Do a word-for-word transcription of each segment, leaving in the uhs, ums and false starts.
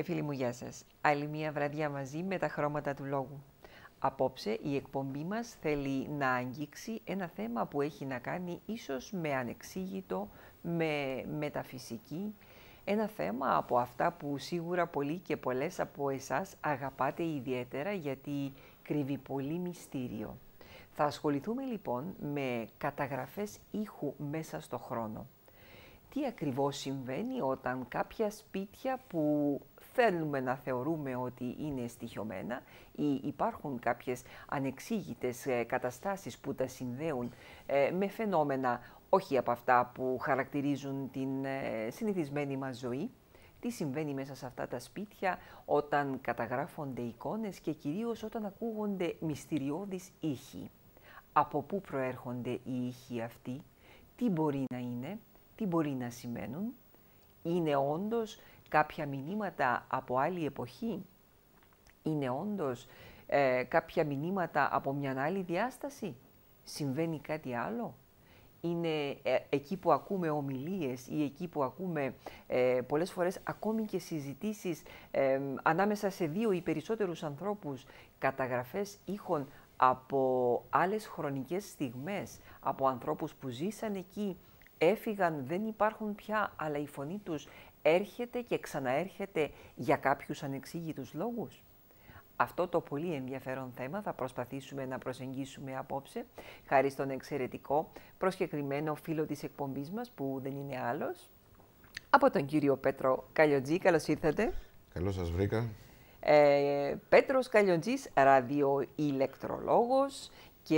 φίλοι μου, γεια σας. Άλλη μία βραδιά μαζί με τα χρώματα του λόγου. Απόψε η εκπομπή μας θέλει να αγγίξει ένα θέμα που έχει να κάνει ίσως με ανεξήγητο, με μεταφυσική. Ένα θέμα από αυτά που σίγουρα πολλοί και πολλές από εσάς αγαπάτε ιδιαίτερα γιατί κρύβει πολύ μυστήριο. Θα ασχοληθούμε λοιπόν με καταγραφές ήχου μέσα στο χρόνο. Τι ακριβώς συμβαίνει όταν κάποια σπίτια που θέλουμε να θεωρούμε ότι είναι στοιχειωμένα ή υπάρχουν κάποιες ανεξήγητες καταστάσεις που τα συνδέουν με φαινόμενα όχι από αυτά που χαρακτηρίζουν την συνηθισμένη μας ζωή. Τι συμβαίνει μέσα σε αυτά τα σπίτια όταν καταγράφονται εικόνες και κυρίως όταν ακούγονται μυστηριώδεις ήχοι. Από πού προέρχονται οι ήχοι αυτοί, τι μπορεί να είναι, τι μπορεί να σημαίνουν, είναι όντως κάποια μηνύματα από άλλη εποχή, είναι όντως ε, κάποια μηνύματα από μια άλλη διάσταση, συμβαίνει κάτι άλλο. Είναι ε, εκεί που ακούμε ομιλίες ή εκεί που ακούμε ε, πολλές φορές ακόμη και συζητήσεις ε, ανάμεσα σε δύο ή περισσότερους ανθρώπους, καταγραφές ήχων από άλλες χρονικές στιγμές, από ανθρώπους που ζήσαν εκεί, έφυγαν, δεν υπάρχουν πια, αλλά η φωνή τους έρχεται και ξαναέρχεται για κάποιους ανεξήγητους λόγους. Αυτό το πολύ ενδιαφέρον θέμα θα προσπαθήσουμε να προσεγγίσουμε απόψε, χάρη στον εξαιρετικό προσκεκριμένο φίλο της εκπομπής μας, που δεν είναι άλλος, από τον κύριο Πέτρο Καλιοτζή. Καλώς ήρθατε. Καλώς σας βρήκα. Ε, Πέτρος Καλιοτζής, ραδιοηλεκτρολόγος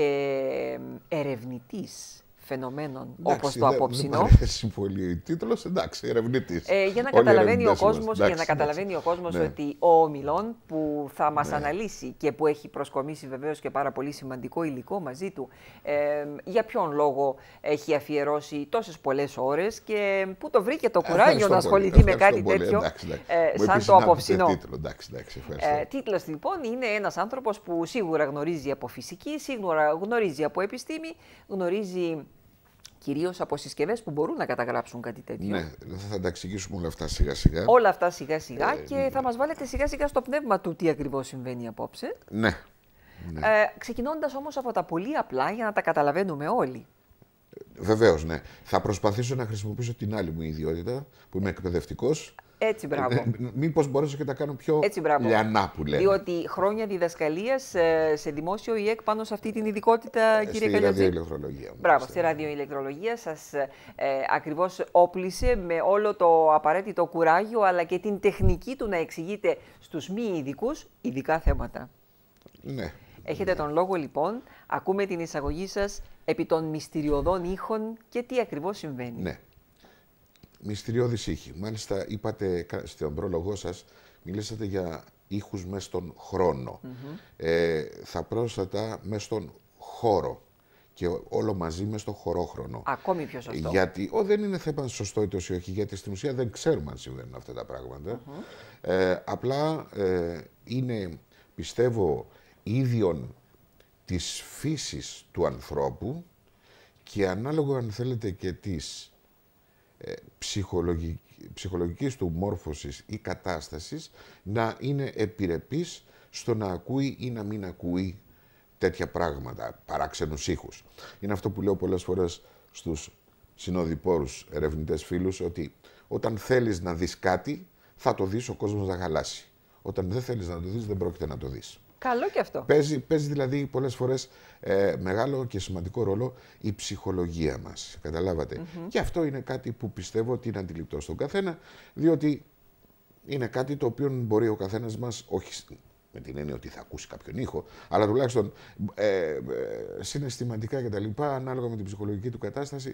και ερευνητής φαινομένων, εντάξει, όπως το απόψινό. Δεν μου αρέσει πολύ ο τίτλος, εντάξει, ερευνητής. Ε, για να καταλαβαίνει ο κόσμος, για να καταλαβαίνει ο κόσμος ναι. ότι ο ομιλών που θα μας ναι. αναλύσει και που έχει προσκομίσει βεβαίως και πάρα πολύ σημαντικό υλικό μαζί του, ε, για ποιον λόγο έχει αφιερώσει τόσες πολλές ώρες και πού το βρήκε το κουράγιο να ασχοληθεί με κάτι πολύ. τέτοιο εντάξει, εντάξει. Ε, σαν το απόψινό. Τίτλο, εντάξει, εντάξει, ε, τίτλος λοιπόν είναι ένας άνθρωπος που σίγουρα γνωρίζει από φυσική, σίγουρα γνωρίζει από επιστήμη, γνωρίζει κυρίως από συσκευές που μπορούν να καταγράψουν κάτι τέτοιο. Ναι, θα τα εξηγήσουμε όλα αυτά σιγά σιγά. Όλα αυτά σιγά σιγά ε, και ναι. θα μας βάλετε σιγά σιγά στο πνεύμα του τι ακριβώς συμβαίνει απόψε. Ναι. ναι. Ε, ξεκινώντας όμως από τα πολύ απλά για να τα καταλαβαίνουμε όλοι. Βεβαίως, ναι. Θα προσπαθήσω να χρησιμοποιήσω την άλλη μου ιδιότητα που είμαι εκπαιδευτικός. Έτσι, μπράβο. Ε, μήπως μπορέσω και τα κάνω πιο Έτσι, λιανά που λένε. Διότι χρόνια διδασκαλίας σε δημόσιο ΙΕΚ πάνω σε αυτή την ειδικότητα, ε, κύριε στη Καλιοτζή. ραδιοηλεκτρολογία. Μπράβο, στη ραδιοηλεκτρολογία σας ε, ακριβώς όπλησε με όλο το απαραίτητο κουράγιο αλλά και την τεχνική του να εξηγείτε στους μη ειδικούς ειδικά θέματα. Ναι. Έχετε τον λόγο λοιπόν, ακούμε την εισαγωγή σας επί των μυστηριωδών ήχων και τι ακριβώς συμβαίνει. Ναι. Μυστηριώδης ήχη. Μάλιστα, είπατε στον πρόλογό σας, μιλήσατε για ήχους μέσα στον χρόνο. Mm-hmm. ε, θα πρόσθετα μέσα στον χώρο και όλο μαζί μέσα στον χωρόχρονο. Ακόμη πιο σωστό. Γιατί ο, δεν είναι θέμα σωστό ή όχι, γιατί στην ουσία δεν ξέρουμε αν συμβαίνουν αυτά τα πράγματα. Mm-hmm. ε, απλά ε, είναι, πιστεύω, ίδιον της φύσης του ανθρώπου και ανάλογο, αν θέλετε, και της Ε, ψυχολογική, ψυχολογικής του μόρφωσης ή κατάστασης να είναι επιρρεπής στο να ακούει ή να μην ακούει τέτοια πράγματα, παράξενους ήχους. Είναι αυτό που λέω πολλές φορές στους συνοδοιπόρους ερευνητές φίλους, ότι όταν θέλεις να δεις κάτι, θα το δεις, ο κόσμος θα χαλάσει. Όταν δεν θέλεις να το δεις, δεν πρόκειται να το δεις. Καλό και αυτό. Παίζει, παίζει δηλαδή πολλές φορές ε, μεγάλο και σημαντικό ρόλο η ψυχολογία μας. Καταλάβατε. Mm-hmm. Και αυτό είναι κάτι που πιστεύω ότι είναι αντιληπτό στον καθένα, διότι είναι κάτι το οποίο μπορεί ο καθένας μας, όχι με την έννοια ότι θα ακούσει κάποιον ήχο, αλλά τουλάχιστον ε, ε, συναισθηματικά κτλ. Ανάλογα με την ψυχολογική του κατάσταση,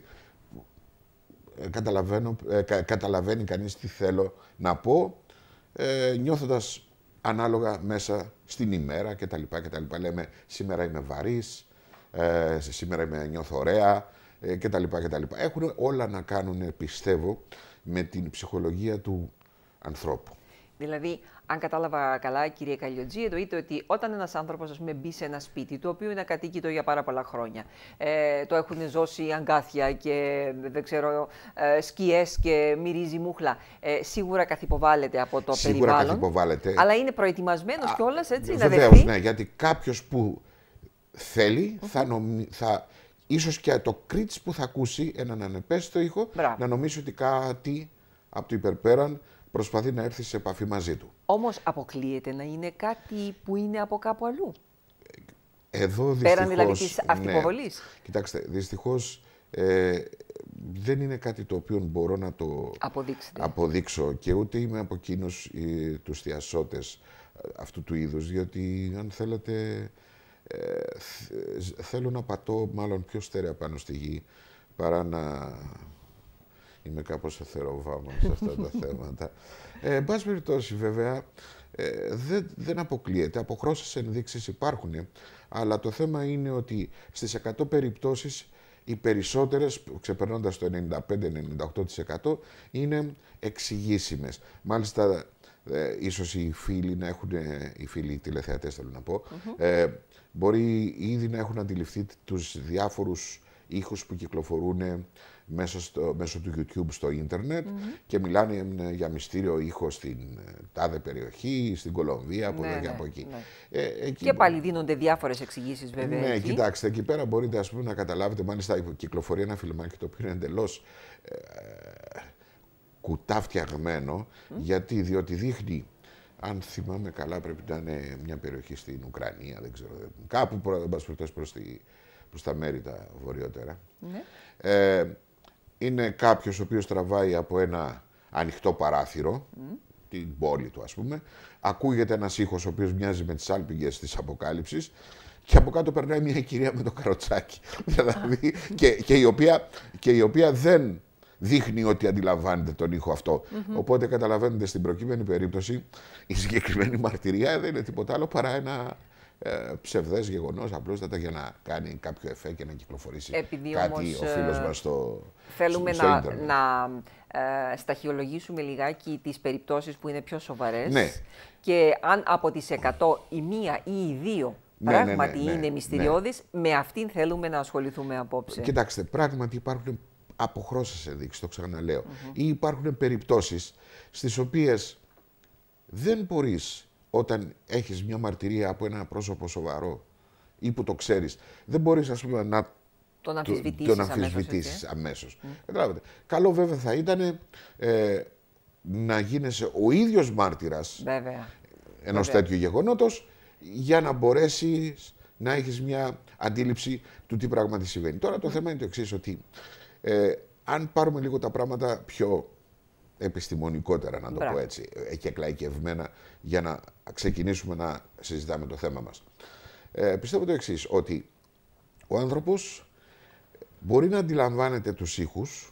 ε, καταλαβαίνω, ε, κα, καταλαβαίνει κανείς τι θέλω να πω, ε, νιώθοντας ανάλογα μέσα στην ημέρα κτλ. κτλ. Λέμε σήμερα είμαι βαρύς, ε, σήμερα είμαι, νιώθω ωραία ε, κτλ. κτλ. Έχουν όλα να κάνουν, πιστεύω, με την ψυχολογία του ανθρώπου. Δηλαδή, αν κατάλαβα καλά, κύριε Καλλιοτζή, εννοείται ότι όταν ένας άνθρωπος, ας πούμε, μπει σε ένα σπίτι, το οποίο είναι ακατοίκητο για πάρα πολλά χρόνια, ε, το έχουν ζώσει αγκάθια και δεν ξέρω, ε, σκιές και μυρίζει μούχλα, ε, σίγουρα καθυποβάλλεται από το σίγουρα περιβάλλον. Καθυποβάλλεται. Αλλά είναι προετοιμασμένος κιόλας, έτσι, να βεβαίως, δεχτεί. ναι, γιατί κάποιος που θέλει, mm-hmm. θα, νομι... θα ίσως και το κρίτς που θα ακούσει έναν ανεπαίσθητο ήχο, Μπράβο. να νομίσει ότι κάτι από το υπερπέραν προσπαθεί να έρθει σε επαφή μαζί του. Όμως αποκλείεται να είναι κάτι που είναι από κάπου αλλού. Εδώ δυστυχώς... Πέραν δηλαδή της αυτυποβολής. Ναι. Κοιτάξτε, δυστυχώς ε, δεν είναι κάτι το οποίο μπορώ να το Αποδείξετε. αποδείξω και ούτε είμαι από εκείνους ε, τους θειασότες αυτού του είδους, διότι αν θέλετε ε, θέλω να πατώ μάλλον πιο στέρεα πάνω στη γη παρά να είμαι κάπως εθεροβάμων σε αυτά τα θέματα. Ε, εν πάση περιπτώσει, βέβαια, ε, δεν, δεν αποκλείεται. Αποχρώσεις ενδείξεις υπάρχουν, αλλά το θέμα είναι ότι στις εκατό περιπτώσεις οι περισσότερες, ξεπερνώντας το ενενήντα πέντε με ενενήντα οκτώ τοις εκατό, είναι εξηγήσιμες. Μάλιστα, ε, ίσως οι φίλοι να έχουν, οι φίλοι τηλεθεατές θέλω να πω, mm-hmm. ε, μπορεί ήδη να έχουν αντιληφθεί τους διάφορους ήχους που κυκλοφορούν μέσω, στο, μέσω του YouTube στο ίντερνετ mm-hmm. και μιλάνε για μυστήριο ήχο στην τάδε περιοχή, στην Κολομβία, από ναι, εδώ και ναι, από εκεί. Ναι. Ε, εκεί. Και πάλι δίνονται διάφορες εξηγήσεις βέβαια. Ναι, εκεί. Κοιτάξτε, εκεί πέρα μπορείτε ας πούμε, να καταλάβετε, μάλιστα κυκλοφορεί ένα φιλμάκι το οποίο είναι εντελώς ε, κουτά φτιαγμένο, mm. γιατί διότι δείχνει, αν θυμάμαι καλά πρέπει να είναι μια περιοχή στην Ουκρανία, δεν ξέρω, κάπου προς, προς, τη, προς τα μέρη τα βορειότερα. Ναι. Ε, είναι κάποιος ο οποίος τραβάει από ένα ανοιχτό παράθυρο, mm. την πόλη του ας πούμε, ακούγεται ένας ήχος ο οποίος μοιάζει με τις άλπιγγες της Αποκάλυψης και από κάτω περνάει μια κυρία με το καροτσάκι, δηλαδή, και, και, η οποία, και η οποία δεν δείχνει ότι αντιλαμβάνεται τον ήχο αυτό. Mm-hmm. Οπότε καταλαβαίνετε στην προκείμενη περίπτωση η συγκεκριμένη μαρτυρία δεν είναι τίποτα άλλο παρά ένα ε, ψευδές γεγονός, απλούστατα για να κάνει κάποιο εφέ και να κυκλοφορήσει Επειδή κάτι όμως, ο φίλος μας στο θέλουμε στο να, ίντερνετ. να ε, σταχυολογήσουμε λιγάκι τις περιπτώσεις που είναι πιο σοβαρές ναι. και αν από τις εκατό η μία ή οι δύο ναι, πράγματι ναι, ναι, ναι, είναι μυστηριώδης, ναι. με αυτήν θέλουμε να ασχοληθούμε απόψε. Κοιτάξτε, πράγματι υπάρχουν αποχρώσεις ενδείξεις, το ξαναλέω. Mm-hmm. Ή υπάρχουν περιπτώσεις στις οποίες δεν μπορείς, όταν έχεις μια μαρτυρία από ένα πρόσωπο σοβαρό ή που το ξέρεις, δεν μπορείς ας πούμε να τον αμφισβητήσεις, τον αμφισβητήσεις αμέσως. αμέσως. Mm. Καταλάβετε. Καλό βέβαια θα ήταν ε, να γίνεσαι ο ίδιος μάρτυρας βέβαια. ενός βέβαια. τέτοιου γεγονότος για να μπορέσεις να έχεις μια αντίληψη του τι πράγματι συμβαίνει. Τώρα το mm. θέμα είναι το εξής, ότι ε, αν πάρουμε λίγο τα πράγματα πιο επιστημονικότερα, να το Μπράβο. πω έτσι, και εκλαϊκευμένα, για να ξεκινήσουμε να συζητάμε το θέμα μας. Ε, πιστεύω το εξής, ότι ο άνθρωπος μπορεί να αντιλαμβάνεται τους ήχους,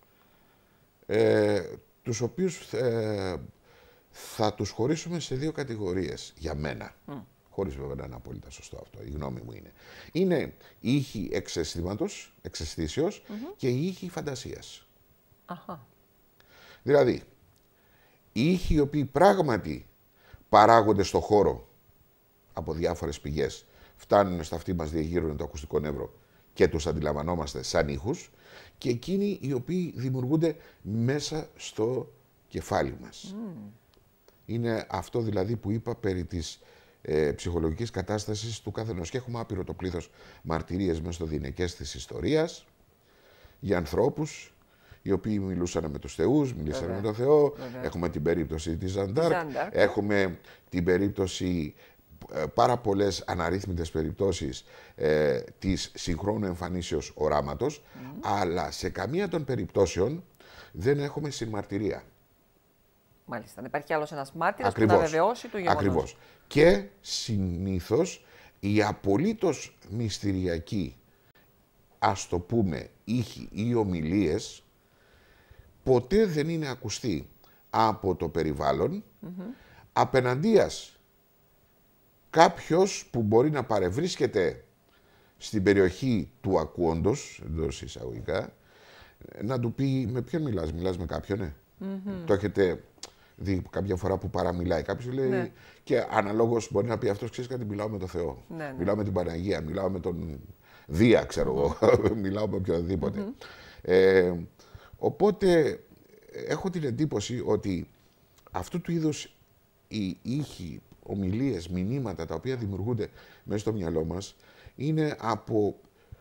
ε, τους οποίους ε, θα τους χωρίσουμε σε δύο κατηγορίες, για μένα. Mm. Χωρίς βέβαια να είναι απόλυτα σωστό αυτό, η γνώμη μου είναι. Είναι οι ήχοι εξαισθήματος, εξαισθήσεως mm-hmm. και οι ήχοι φαντασίας. Αχα. Δηλαδή, οι ήχοι οι οποίοι πράγματι παράγονται στο χώρο από διάφορες πηγές, φτάνουν στα αυτή μας, διεγείρουν το ακουστικό νεύρο και τους αντιλαμβανόμαστε σαν ήχους, και εκείνοι οι οποίοι δημιουργούνται μέσα στο κεφάλι μας. Mm. Είναι αυτό δηλαδή που είπα περί της ε, ψυχολογικής κατάστασης του καθενός. Και έχουμε άπειρο το πλήθος μαρτυρίες μέσα στο διηνεκές της ιστορίας για ανθρώπους οι οποίοι μιλούσαν με τους θεούς, μιλήσαν Βέβαια. με τον Θεό. Βέβαια. Έχουμε την περίπτωση της Ζαντάρκ, έχουμε την περίπτωση, ε, πάρα πολλές αναρρύθμιτες περιπτώσεις ε, της συγχρόνου εμφανίσεως οράματος, mm. αλλά σε καμία των περιπτώσεων δεν έχουμε συμμαρτυρία. Μάλιστα, δεν υπάρχει άλλος ένας μάρτυρας που να βεβαιώσει το γεγονός. Ακριβώς. Και συνήθως η απολύτως μυστηριακή, ας το πούμε, ήχοι ή ομιλίες, ποτέ δεν είναι ακουστή από το περιβάλλον, mm-hmm. απεναντίας κάποιος που μπορεί να παρευρίσκεται στην περιοχή του ακούοντος, εντός εισαγωγικά, να του πει με ποιον μιλάς, μιλάς με κάποιον, ναι. Mm-hmm. Το έχετε δει κάποια φορά που παραμιλάει. Κάποιος λέει, ναι. και αναλόγως μπορεί να πει αυτός, ξέρεις κάτι, μιλάω με τον Θεό. Ναι, ναι. Μιλάω με την Παναγία, μιλάω με τον Δία, ξέρω εγώ. Mm-hmm. Μιλάω με οποιοδήποτε. Mm-hmm. Ε, οπότε έχω την εντύπωση ότι αυτού του είδους οι ήχοι, ομιλίες, μηνύματα τα οποία δημιουργούνται μέσα στο μυαλό μας είναι από...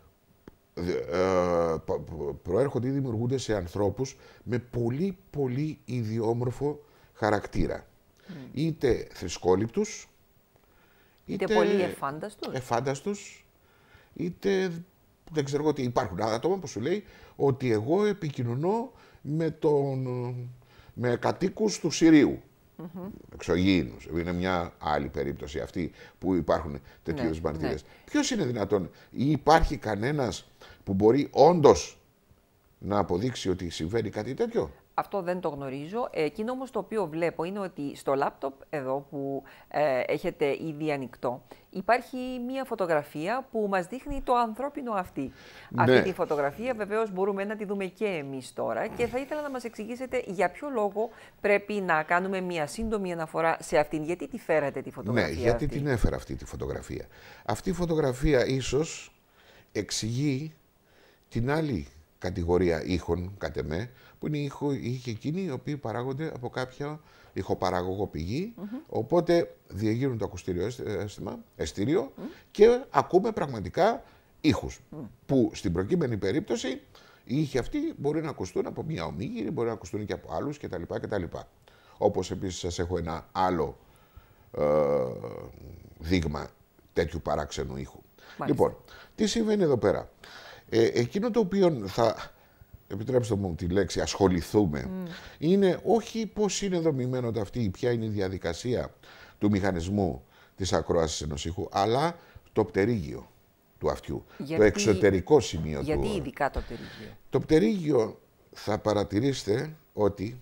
Ε, προέρχονται ή δημιουργούνται σε ανθρώπους με πολύ πολύ ιδιόμορφο χαρακτήρα. Mm. Είτε θρησκόληπτους, είτε, είτε πολύ εφάνταστους. εφάνταστους, είτε δεν ξέρω εγώ τι. Υπάρχουν άτομα που σου λέει ότι εγώ επικοινωνώ με, τον, με κατοίκους του Συρίου. Mm-hmm. Εξωγήινους. Είναι μια άλλη περίπτωση αυτή που υπάρχουν τέτοιου είδους ναι, μαρτυρίες. Ναι. Ποιος είναι δυνατόν, ή υπάρχει κανένας που μπορεί όντως να αποδείξει ότι συμβαίνει κάτι τέτοιο? Αυτό δεν το γνωρίζω. Εκείνο όμως το οποίο βλέπω είναι ότι στο λάπτοπ εδώ που ε, έχετε ήδη ανοιχτό υπάρχει μία φωτογραφία που μας δείχνει το ανθρώπινο αυτή. Ναι. Αυτή τη φωτογραφία βεβαίως μπορούμε να τη δούμε και εμείς τώρα και θα ήθελα να μας εξηγήσετε για ποιο λόγο πρέπει να κάνουμε μία σύντομη αναφορά σε αυτήν. Γιατί τη φέρατε τη φωτογραφία Ναι, γιατί αυτή? την έφερα αυτή τη φωτογραφία. Αυτή η φωτογραφία ίσως εξηγεί την άλλη κατηγορία ήχων, κατ' εμέ, που είναι οι ήχοι εκείνοι οι οποίοι παράγονται από κάποια ηχοπαραγωγό πηγή, mm-hmm. οπότε διεγείρουν το ακουστήριο αίσθημα, αισθήριο mm-hmm. και ακούμε πραγματικά ήχους, mm. που στην προκείμενη περίπτωση οι ήχοι αυτοί μπορεί να ακουστούν από μια ομίγυρη, μπορεί να ακουστούν και από άλλους κτλ. κτλ. Όπως επίσης σας έχω ένα άλλο ε, δείγμα τέτοιου παράξενου ήχου. Μάλιστα. Λοιπόν, τι συμβαίνει εδώ πέρα? Ε, εκείνο το οποίο θα, επιτρέψτε μου τη λέξη, ασχοληθούμε, mm. είναι όχι πώς είναι δομημένο το αυτή, ποια είναι η διαδικασία του μηχανισμού της ακρόασης ενός ήχου, αλλά το πτερίγιο του αυτιού, γιατί, το εξωτερικό σημείο γιατί του. Γιατί ειδικά το πτερίγιο? Το πτερίγιο θα παρατηρήσετε ότι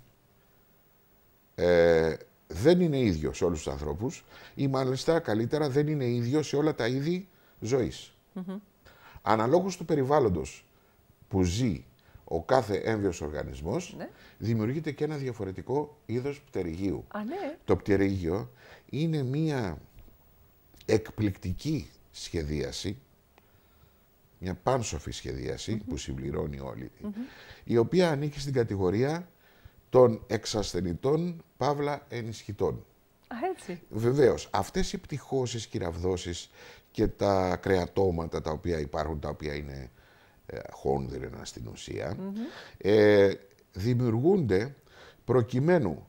ε, δεν είναι ίδιο σε όλους τους ανθρώπους ή μάλιστα καλύτερα δεν είναι ίδιο σε όλα τα είδη ζωής. Mm-hmm. Αναλόγως του περιβάλλοντος που ζει ο κάθε έμβιος οργανισμός, ναι. δημιουργείται και ένα διαφορετικό είδος πτερυγίου. Α, ναι. Το πτερύγιο είναι μία εκπληκτική σχεδίαση, μια πάνσοφη σχεδίαση mm-hmm. που συμπληρώνει όλη, mm-hmm. η οποία ανήκει στην κατηγορία των εξασθενητών παύλα ενισχυτών. Α, έτσι. Βεβαίως, αυτές οι πτυχώσεις και οι ραβδόσεις και τα κρεατώματα τα οποία υπάρχουν, τα οποία είναι ε, χόνδρινα στην ουσία, mm-hmm. ε, δημιουργούνται προκειμένου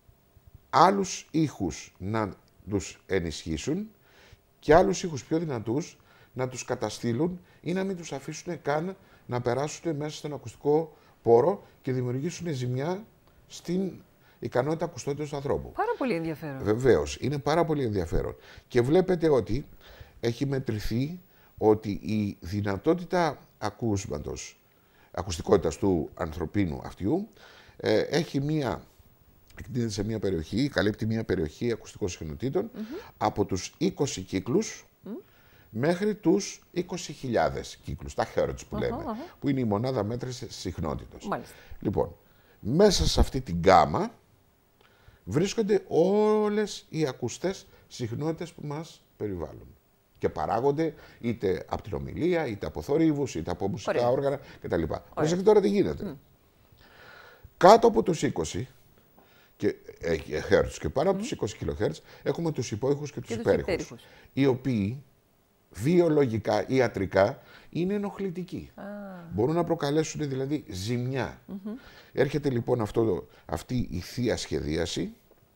άλλους ήχους να τους ενισχύσουν και άλλους ήχους πιο δυνατούς να τους καταστήλουν ή να μην τους αφήσουν καν να περάσουν μέσα στον ακουστικό πόρο και δημιουργήσουν ζημιά στην ικανότητα ακουστότητας του ανθρώπου. Πάρα πολύ ενδιαφέρον. Βεβαίως, είναι πάρα πολύ ενδιαφέρον. Και βλέπετε ότι έχει μετρηθεί ότι η δυνατότητα ακούσματος, ακουστικότητας του ανθρωπίνου αυτιού ε, έχει μία, εκτείνεται σε μία περιοχή, καλύπτει μία περιοχή ακουστικών συχνοτήτων mm-hmm. από τους είκοσι κύκλους mm. μέχρι τους είκοσι χιλιάδες κύκλους, τα hertz που uh-huh, λέμε, uh-huh. που είναι η μονάδα μέτρησης συχνότητος. Μάλιστα. Λοιπόν, μέσα σε αυτή την γκάμα βρίσκονται όλες οι ακουστές συχνότητες που μας περιβάλλουν. Και παράγονται είτε από την ομιλία, είτε από θορύβους, είτε από μουσικά Ωραία. όργανα κτλ. Προσέξτε τώρα τι γίνεται. Mm. Κάτω από τους είκοσι και, ε, Hz και πάνω mm. από τους είκοσι κιλοχέρτζ έχουμε τους υπόηχους και τους υπέρηχους, οι οποίοι βιολογικά, ιατρικά είναι ενοχλητικοί. Ah. Μπορούν να προκαλέσουν δηλαδή ζημιά. Mm-hmm. Έρχεται λοιπόν αυτό, αυτή η θεία σχεδίαση,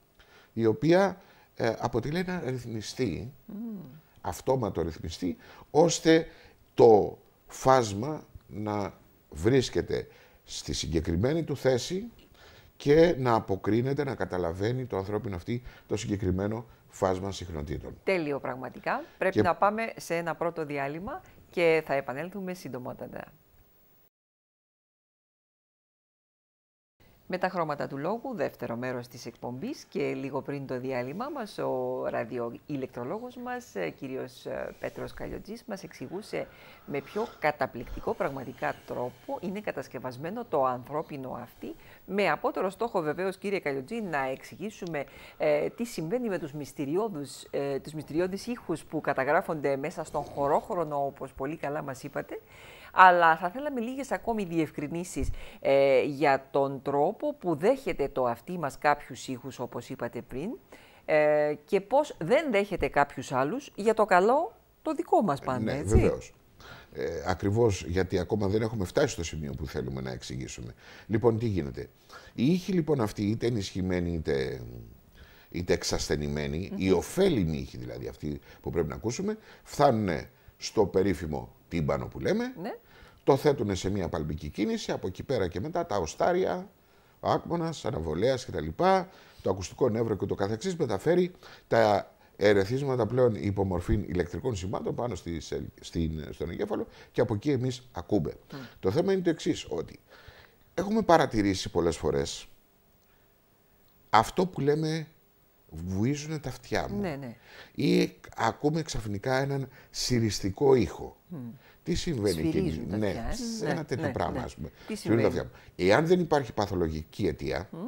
η οποία ε, αποτελεί ένα ρυθμιστή, mm. αυτόματο ρυθμιστή, ώστε το φάσμα να βρίσκεται στη συγκεκριμένη του θέση και να αποκρίνεται, να καταλαβαίνει το ανθρώπινο αυτή το συγκεκριμένο φάσμα συχνοτήτων. Τέλειο πραγματικά. Πρέπει και... να πάμε σε ένα πρώτο διάλειμμα και θα επανέλθουμε σύντομότατα. Με τα χρώματα του λόγου, δεύτερο μέρος της εκπομπής και λίγο πριν το διάλειμμα μας, ο ραδιοηλεκτρολόγος μας, κύριος Πέτρος Καλλιοτζής, μας εξηγούσε με ποιο καταπληκτικό πραγματικά τρόπο είναι κατασκευασμένο το ανθρώπινο αυτί, με απότερο στόχο βεβαίως, κύριε Καλλιοτζή, να εξηγήσουμε ε, τι συμβαίνει με τους μυστηριώδους, ε, τους μυστηριώδεις ήχους που καταγράφονται μέσα στον χωρόχρονο, όπως πολύ καλά μας είπατε. Αλλά θα θέλαμε λίγες ακόμη διευκρινήσεις ε, για τον τρόπο που δέχεται το αυτί μας κάποιους ήχους, όπως είπατε πριν, ε, και πώς δεν δέχεται κάποιους άλλους για το καλό το δικό μας πάντα, ναι, έτσι. Βεβαίως. Ε, ακριβώς γιατί ακόμα δεν έχουμε φτάσει στο σημείο που θέλουμε να εξηγήσουμε. Λοιπόν, τι γίνεται. Οι ήχοι λοιπόν αυτοί, είτε ενισχυμένοι είτε, είτε εξασθενημένοι, mm-hmm. οι ωφέλιμοι ήχοι δηλαδή αυτοί που πρέπει να ακούσουμε, φτάνουν στο περίφημο τύμπανο που λέμε, ναι. Το θέτουν σε μια παλμική κίνηση, από εκεί πέρα και μετά τα οστάρια, ο άκμονας, αναβολέας κτλ. Το ακουστικό νεύρο και το καθεξής μεταφέρει τα ερεθίσματα πλέον υπομορφή ηλεκτρικών σημάτων πάνω στη, στην, στον εγκέφαλο και από εκεί εμείς ακούμε. Mm. Το θέμα είναι το εξής, ότι έχουμε παρατηρήσει πολλές φορές αυτό που λέμε βουίζουν τα αυτιά μου. Ναι, ναι. Ή ακούμε ξαφνικά έναν συριστικό ήχο. Mm. Τι συμβαίνει εκεί, ναι, ναι, σε ένα τέτοιο ναι, πράγμα, ναι. ας πούμε. Τι συμβαίνει. Τα αυτιά μου. Εάν δεν υπάρχει παθολογική αιτία, mm.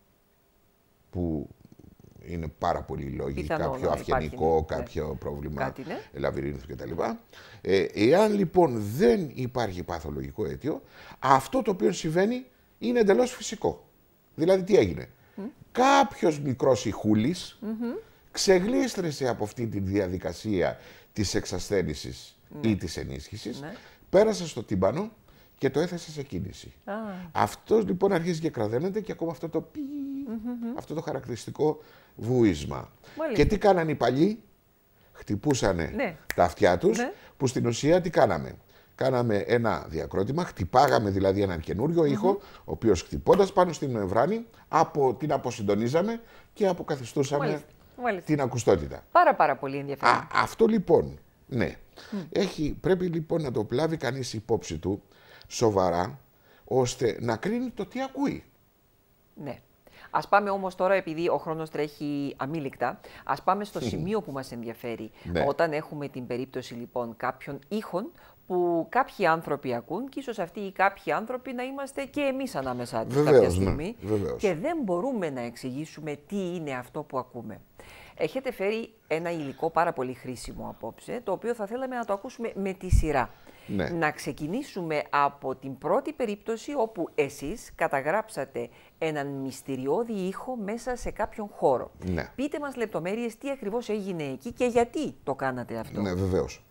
που είναι πάρα πολλοί λόγοι, πιθανό, κάποιο ναι, αυγενικό, υπάρχει, κάποιο ναι. πρόβλημα Κάτι, ναι. λαβυρίνθου κτλ. Ε, εάν λοιπόν δεν υπάρχει παθολογικό αίτιο, αυτό το οποίο συμβαίνει είναι εντελώς φυσικό. Δηλαδή τι έγινε. Mm. Κάποιος μικρός ηχούλης mm-hmm. ξεγλίστρησε από αυτή τη διαδικασία της εξασθένησης mm. ή της ενίσχυσης, mm. πέρασε στο τύμπανο και το έθεσε σε κίνηση. Ah. Αυτός λοιπόν αρχίζει και κραδένεται και ακόμα αυτό το πι, mm-hmm. αυτό το χαρακτηριστικό βούισμα. Μάλιστα. Και τι κάνανε οι παλιοί, χτυπούσανε ναι. τα αυτιά τους, ναι. που στην ουσία τι κάναμε. Κάναμε ένα διακρότημα, χτυπάγαμε δηλαδή έναν καινούριο ήχο, mm-hmm. ο οποίος χτυπώντας πάνω στην μεμβράνη, από, την αποσυντονίζαμε και αποκαθιστούσαμε Μάλιστα. Μάλιστα. την ακουστότητα. Πάρα πάρα πολύ ενδιαφέρον. Α, αυτό λοιπόν, ναι. Mm. Έχει, πρέπει λοιπόν να το πλάβει κανείς υπόψη του σοβαρά, ώστε να κρίνει το τι ακούει. Ναι. Ας πάμε όμως τώρα, επειδή ο χρόνος τρέχει αμήλικτα, ας πάμε στο σημείο που μας ενδιαφέρει. Ναι. Όταν έχουμε την περίπτωση λοιπόν κάποιων ήχων που κάποιοι άνθρωποι ακούν και ίσως αυτοί οι κάποιοι άνθρωποι να είμαστε και εμείς ανάμεσά τους κάποια στιγμή ναι, και δεν μπορούμε να εξηγήσουμε τι είναι αυτό που ακούμε. Έχετε φέρει ένα υλικό πάρα πολύ χρήσιμο απόψε, το οποίο θα θέλαμε να το ακούσουμε με τη σειρά. Ναι. Να ξεκινήσουμε από την πρώτη περίπτωση όπου εσείς καταγράψατε έναν μυστηριώδη ήχο μέσα σε κάποιον χώρο. Ναι. Πείτε μας λεπτομέρειες τι ακριβώς έγινε εκεί και γιατί το κάνατε αυτό. Ναι, βεβαίως.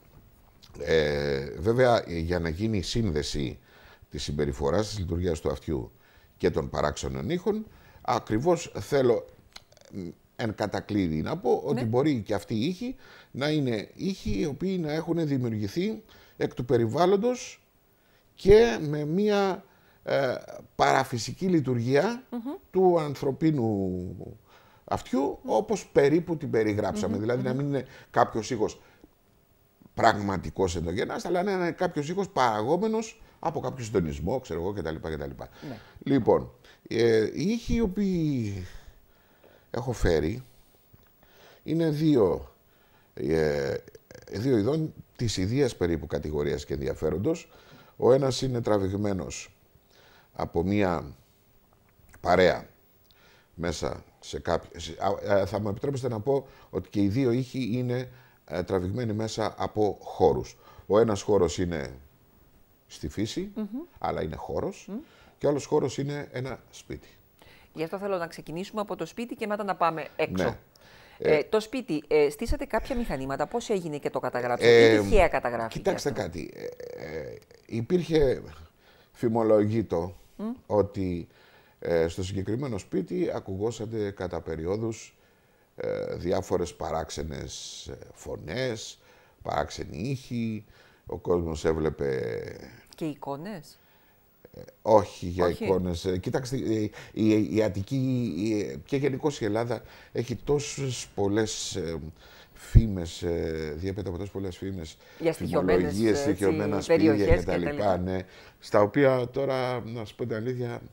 Ε, βέβαια, για να γίνει η σύνδεση της συμπεριφοράς, της λειτουργίας του αυτιού και των παράξενων ήχων, ακριβώς θέλω εν κατακλείδη να πω ότι ναι. μπορεί και αυτοί οι ήχοι να είναι ήχοι οι οποίοι να έχουν δημιουργηθεί εκ του περιβάλλοντος και με μία ε, παραφυσική λειτουργία mm-hmm. του ανθρωπίνου αυτιού, mm-hmm. όπως περίπου την περιγράψαμε. Mm-hmm. Δηλαδή να μην είναι κάποιος ήχος πραγματικός ενδογενάς, αλλά να είναι κάποιος ήχος παραγόμενος από κάποιο συντονισμό, ξέρω εγώ, κτλ. κτλ. Ναι. Λοιπόν, ε, οι ήχοι οι οποίοι έχω φέρει είναι δύο, ε, δύο ειδών της ιδίας περίπου κατηγορίας και ενδιαφέροντος. Ο ένας είναι τραβηγμένος από μία παρέα μέσα σε κάποιο... Θα μου επιτρέψετε να πω ότι και οι δύο ήχοι είναι ε, τραβηγμένοι μέσα από χώρους. Ο ένας χώρος είναι στη φύση, mm-hmm. αλλά είναι χώρος, mm-hmm. και ο άλλος χώρος είναι ένα σπίτι. Γι' αυτό θέλω να ξεκινήσουμε από το σπίτι και μετά να πάμε έξω. Ναι. Ε, ε, το σπίτι, ε, στήσατε κάποια μηχανήματα, πώς έγινε και το καταγράψατε, ε, ή τυχαία καταγράφηκε? Κοιτάξτε αυτό? κάτι, ε, ε, υπήρχε φημολογήτο mm? ότι ε, στο συγκεκριμένο σπίτι ακουγόσατε κατά περιόδους ε, διάφορες παράξενες φωνές, παράξενοι ήχοι, ο κόσμος έβλεπε... Και εικόνες? Ε, όχι για όχι. εικόνες. Ε, κοιτάξτε, η, η, η Αττική η, και γενικώς η Ελλάδα έχει τόσες πολλές ε, φήμες, ε, διέπεται από τόσες πολλές φήμες, φημολογίες, στοιχειωμένα σπίτια κτλ. Ναι, στα οποία τώρα, να σου πω την αλήθεια,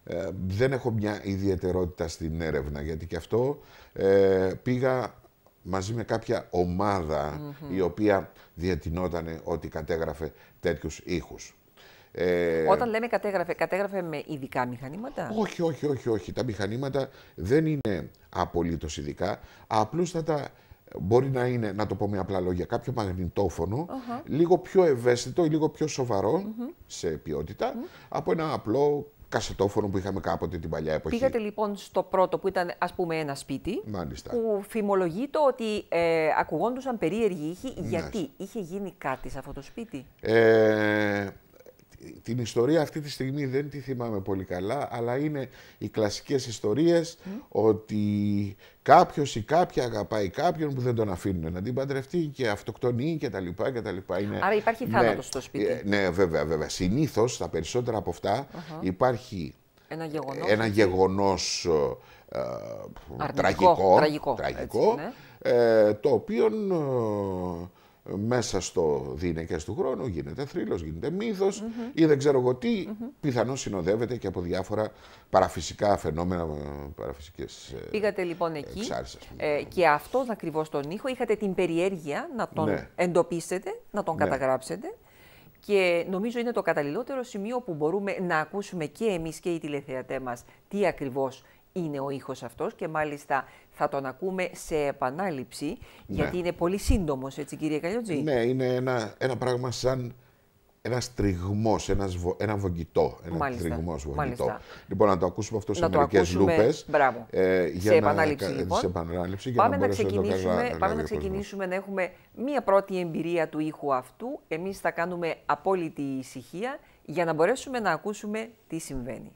ε, δεν έχω μια ιδιαιτερότητα στην έρευνα, γιατί και αυτό ε, πήγα μαζί με κάποια ομάδα mm-hmm. η οποία διατηνόταν ότι κατέγραφε τέτοιους ήχους. Ε, Όταν λέμε κατέγραφε, κατέγραφε με ειδικά μηχανήματα? Όχι, όχι, όχι, όχι. Τα μηχανήματα δεν είναι απολύτως ειδικά. Απλούστατα μπορεί να είναι, να το πω με απλά λόγια, κάποιο μαγνητόφωνο, uh-huh. λίγο πιο ευαίσθητο ή λίγο πιο σοβαρό uh-huh. σε ποιότητα uh-huh. από ένα απλό κασετόφωνο που είχαμε κάποτε την παλιά εποχή. Πήγατε λοιπόν στο πρώτο που ήταν, ας πούμε, ένα σπίτι. Μάλιστα. Που φημολογείται ότι ε, ακουγόντουσαν περίεργοι ήχοι. Γιατί είχε γίνει κάτι σε αυτό το σπίτι? Ε, την ιστορία αυτή τη στιγμή δεν τη θυμάμαι πολύ καλά, αλλά είναι οι κλασικές ιστορίες mm. ότι κάποιος ή κάποια αγαπάει κάποιον που δεν τον αφήνουν να την παντρευτεί και αυτοκτονεί κτλ. Είναι... Άρα υπάρχει θάνατος ναι, στο σπίτι. Ε, ναι, βέβαια, βέβαια. Συνήθως, τα περισσότερα από αυτά, uh-huh. υπάρχει ένα γεγονός, ένα γεγονός ε, αρνητικό, τραγικό, τραγικό, τραγικό έτσι, ναι. ε, το οποίο... Ε, μέσα στο διηνεκές του χρόνου γίνεται θρύλος, γίνεται μύθος mm-hmm. ή δεν ξέρω εγώ τι, mm-hmm. πιθανώς συνοδεύεται και από διάφορα παραφυσικά φαινόμενα, παραφυσικές Πήγατε λοιπόν εκεί εξάρσεις, ε, και αυτόν ακριβώς τον ήχο είχατε την περιέργεια να τον ναι. εντοπίσετε, να τον ναι. καταγράψετε και νομίζω είναι το καταλληλότερο σημείο που μπορούμε να ακούσουμε και εμείς και οι τηλεθεατές μας τι ακριβώς είναι ο ήχος αυτός και μάλιστα θα τον ακούμε σε επανάληψη, ναι. γιατί είναι πολύ σύντομος, έτσι κύριε Καλιωτζή. Ναι, είναι ένα, ένα πράγμα σαν ένας τριγμός, ένας, ένα βογγητό, ένα μάλιστα, τριγμός βογγητό. Μάλιστα. Λοιπόν, να το ακούσουμε αυτό σε να μερικές λούπες. Μπράβο. Ε, για σε, να, επανάληψη, λοιπόν. σε επανάληψη. Για πάμε να, να ξεκινήσουμε, να, πάμε να ξεκινήσουμε να έχουμε μία πρώτη εμπειρία του ήχου αυτού. Εμείς θα κάνουμε απόλυτη ησυχία για να μπορέσουμε να ακούσουμε τι συμβαίνει.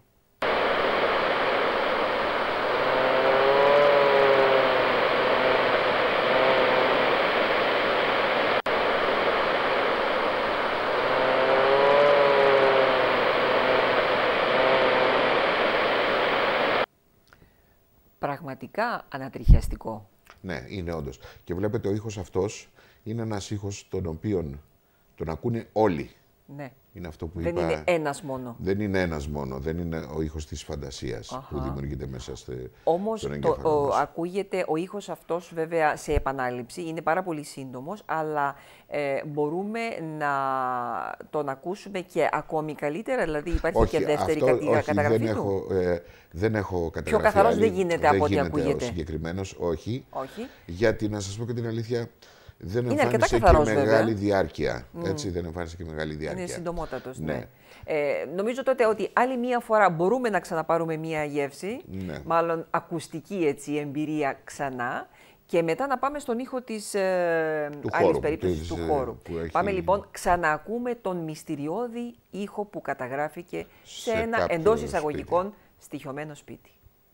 Πραγματικά ανατριχιαστικό. Ναι, είναι όντως. Και βλέπετε ο ήχος αυτός είναι ένας ήχος τον οποίον τον ακούνε όλοι. Ναι. Είναι αυτό που δεν είπα, είναι ένας μόνο. Δεν είναι ένας μόνο. Δεν είναι ο ήχος της φαντασίας Αχα. που δημιουργείται μέσα στο Όμως στον εγκέφαλο μας. Ακούγεται ο ήχος αυτός βέβαια σε επανάληψη. Είναι πάρα πολύ σύντομος, αλλά ε, μπορούμε να τον ακούσουμε και ακόμη καλύτερα. Δηλαδή υπάρχει όχι, και δεύτερη αυτό, κατηγα... όχι, καταγραφή δεν του. Έχω, ε, δεν έχω καταγραφεί. Πιο καθαρός δεν γίνεται δεν από ό,τι ακούγεται. Ο συγκεκριμένος, όχι. όχι. Γιατί να σας πω και την αλήθεια, δεν είναι εμφάνισε και καθαρός, μεγάλη βέβαια. διάρκεια. Mm. Έτσι, δεν εμφάνισε και μεγάλη διάρκεια. Είναι συντομότατος, ναι. ναι. Ε, νομίζω τότε ότι άλλη μία φορά μπορούμε να ξαναπάρουμε μία γεύση, ναι. μάλλον ακουστική έτσι, εμπειρία ξανά, και μετά να πάμε στον ήχο της ε, άλλης περίπτωσης του χώρου. Έχει... Πάμε λοιπόν, ξαναακούμε τον μυστηριώδη ήχο που καταγράφηκε σε, σε ένα εντός εισαγωγικών σπίτι. στοιχειωμένο σπίτι.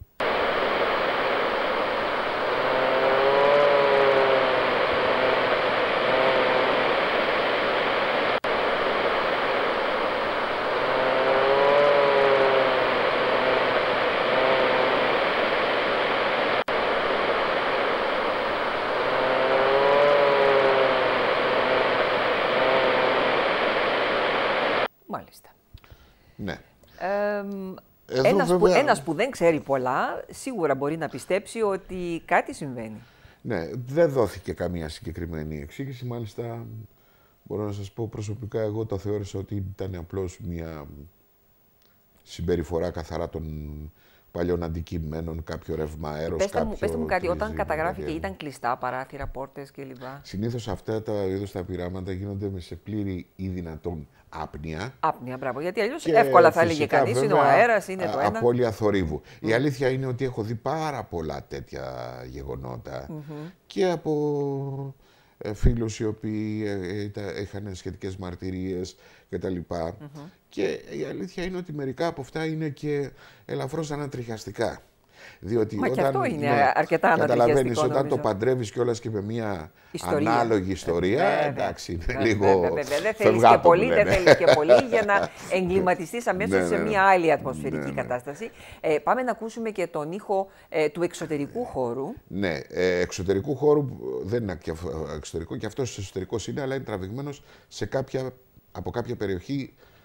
Μάλιστα. Ναι. Ε, ένας, βέβαια... που, ένας που δεν ξέρει πολλά, σίγουρα μπορεί να πιστέψει ότι κάτι συμβαίνει. Ναι, δεν δόθηκε καμία συγκεκριμένη εξήγηση. Μάλιστα, μπορώ να σας πω προσωπικά, εγώ το θεώρησα ότι ήταν απλώς μια συμπεριφορά καθαρά των παλιών αντικειμένων, κάποιο ρεύμα αέρος, πέστε κάποιο... Μου, πέστε μου κάτι, όταν καταγράφηκε δηλαδή... ήταν κλειστά παράθυρα, πόρτες κλπ. Συνήθως αυτά τα είδος τα πειράματα γίνονται σε πλήρη ή δυνατόν άπνοια. Άπνοια, μπράβο. Γιατί αλλιώς εύκολα θα έλεγε κανείς, είναι ο αέρας, είναι το ένα. Απώλεια θορύβου. Mm. Η αλήθεια είναι ότι έχω δει πάρα πολλά τέτοια γεγονότα mm-hmm. και από φίλους οι οποίοι είχαν σχετικές μαρτυρίες κτλ. Mm-hmm. Και η αλήθεια είναι ότι μερικά από αυτά είναι και ελαφρώς ανατριχιαστικά. Διότι Μα όταν, και αυτό είναι ναι, αρκετά ανατριχιαστικό. Καταλαβαίνεις, όταν το παντρεύεις κιόλας και με μια ιστορία. ανάλογη ιστορία, ε, εντάξει, είναι βέβαια, λίγο βέβαια, βέβαια. Δεν θέλεις και πολύ, δεν θέλεις και πολύ για να εγκληματιστείς αμέσως ναι, σε ναι, μια άλλη ατμοσφαιρική ναι, ναι. κατάσταση. Ε, πάμε να ακούσουμε και τον ήχο ε, του εξωτερικού χώρου. Ναι, ε, εξωτερικού χώρου δεν είναι εξωτερικό, και αυτός εσωτερικός είναι, αλλά είναι τραβηγμένος σε κάποια, από κάποια περιοχή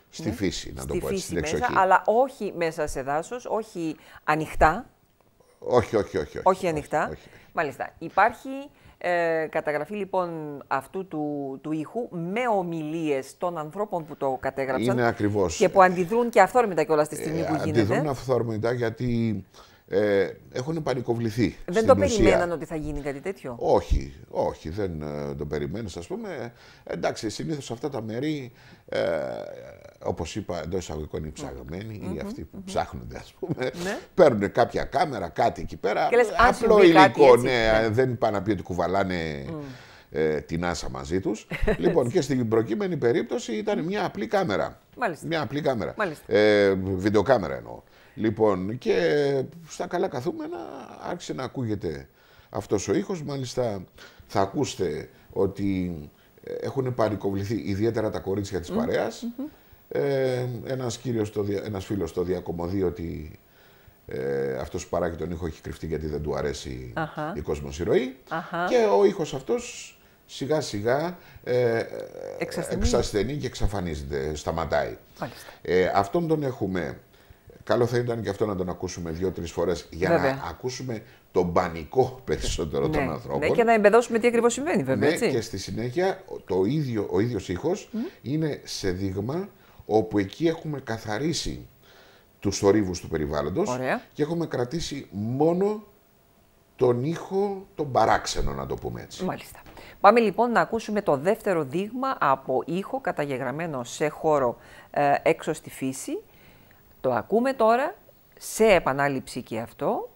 στη φύση, να στη το πω έτσι, φύση στην μέσα, εξοχή. αλλά όχι μέσα σε δάσος, όχι ανοιχτά. Όχι, όχι, όχι. Όχι, όχι ανοιχτά. Όχι, όχι. Μάλιστα. Υπάρχει ε, καταγραφή λοιπόν αυτού του, του ήχου με ομιλίες των ανθρώπων που το κατέγραψαν. Είναι ακριβώς. Και που αντιδρούν και αυθόρμητα κιόλας τη στιγμή ε, που γίνεται. Αντιδρούν αυθόρμητα γιατί ε, έχουν πανικοβληθεί. Δεν το περιμέναν ότι θα γίνει κάτι τέτοιο. Όχι, όχι, δεν ε, το περιμένεις, ας πούμε. Εντάξει, συνήθως σε αυτά τα μέρη, ε, όπως είπα, εντός εισαγωγικών οι ψαγμένοι mm-hmm, ή αυτοί που mm-hmm. ψάχνονται, ας πούμε, ναι. παίρνουν κάποια κάμερα, κάτι εκεί πέρα. Και λες, απλό υλικό, έτσι, ναι, ναι. Δεν πάνε να πει ότι κουβαλάνε mm. ε, την άσα μαζί τους. Λοιπόν, και στην προκείμενη περίπτωση ήταν μια απλή κάμερα. Μάλιστα. Μια απλή κάμερα. Μάλιστα. Ε, βιντεοκάμερα εννοώ. Λοιπόν, και στα καλά καθούμενα άρχισε να ακούγεται αυτός ο ήχος. Μάλιστα θα ακούσετε ότι έχουν παρικοβληθεί ιδιαίτερα τα κορίτσια της mm. παρέας. Mm-hmm. Ε, ένας, κύριος, ένας φίλος το διακομωδεί ότι ε, αυτός που παράγει τον ήχο έχει κρυφτεί γιατί δεν του αρέσει uh-huh. η κοσμοσυρωή. Uh-huh. Και ο ήχος αυτός σιγά σιγά ε, εξασθενεί και εξαφανίζεται, σταματάει. Ε, αυτόν τον έχουμε... Καλό θα ήταν και αυτό να τον ακούσουμε δύο-τρεις φορές για βέβαια. Να ακούσουμε τον πανικό περισσότερο ναι, των ανθρώπων. Ναι, και να εμπεδώσουμε τι ακριβώς συμβαίνει, βέβαια. Ναι, έτσι. Και στη συνέχεια το ίδιο, ο ίδιος ήχος mm. είναι σε δείγμα όπου εκεί έχουμε καθαρίσει τους θορύβους του περιβάλλοντος. Ωραία. Και έχουμε κρατήσει μόνο τον ήχο, τον παράξενο, να το πούμε έτσι. Μάλιστα. Πάμε λοιπόν να ακούσουμε το δεύτερο δείγμα από ήχο καταγεγραμμένο σε χώρο ε, έξω στη φύση. Το ακούμε τώρα, σε επανάληψη και αυτό.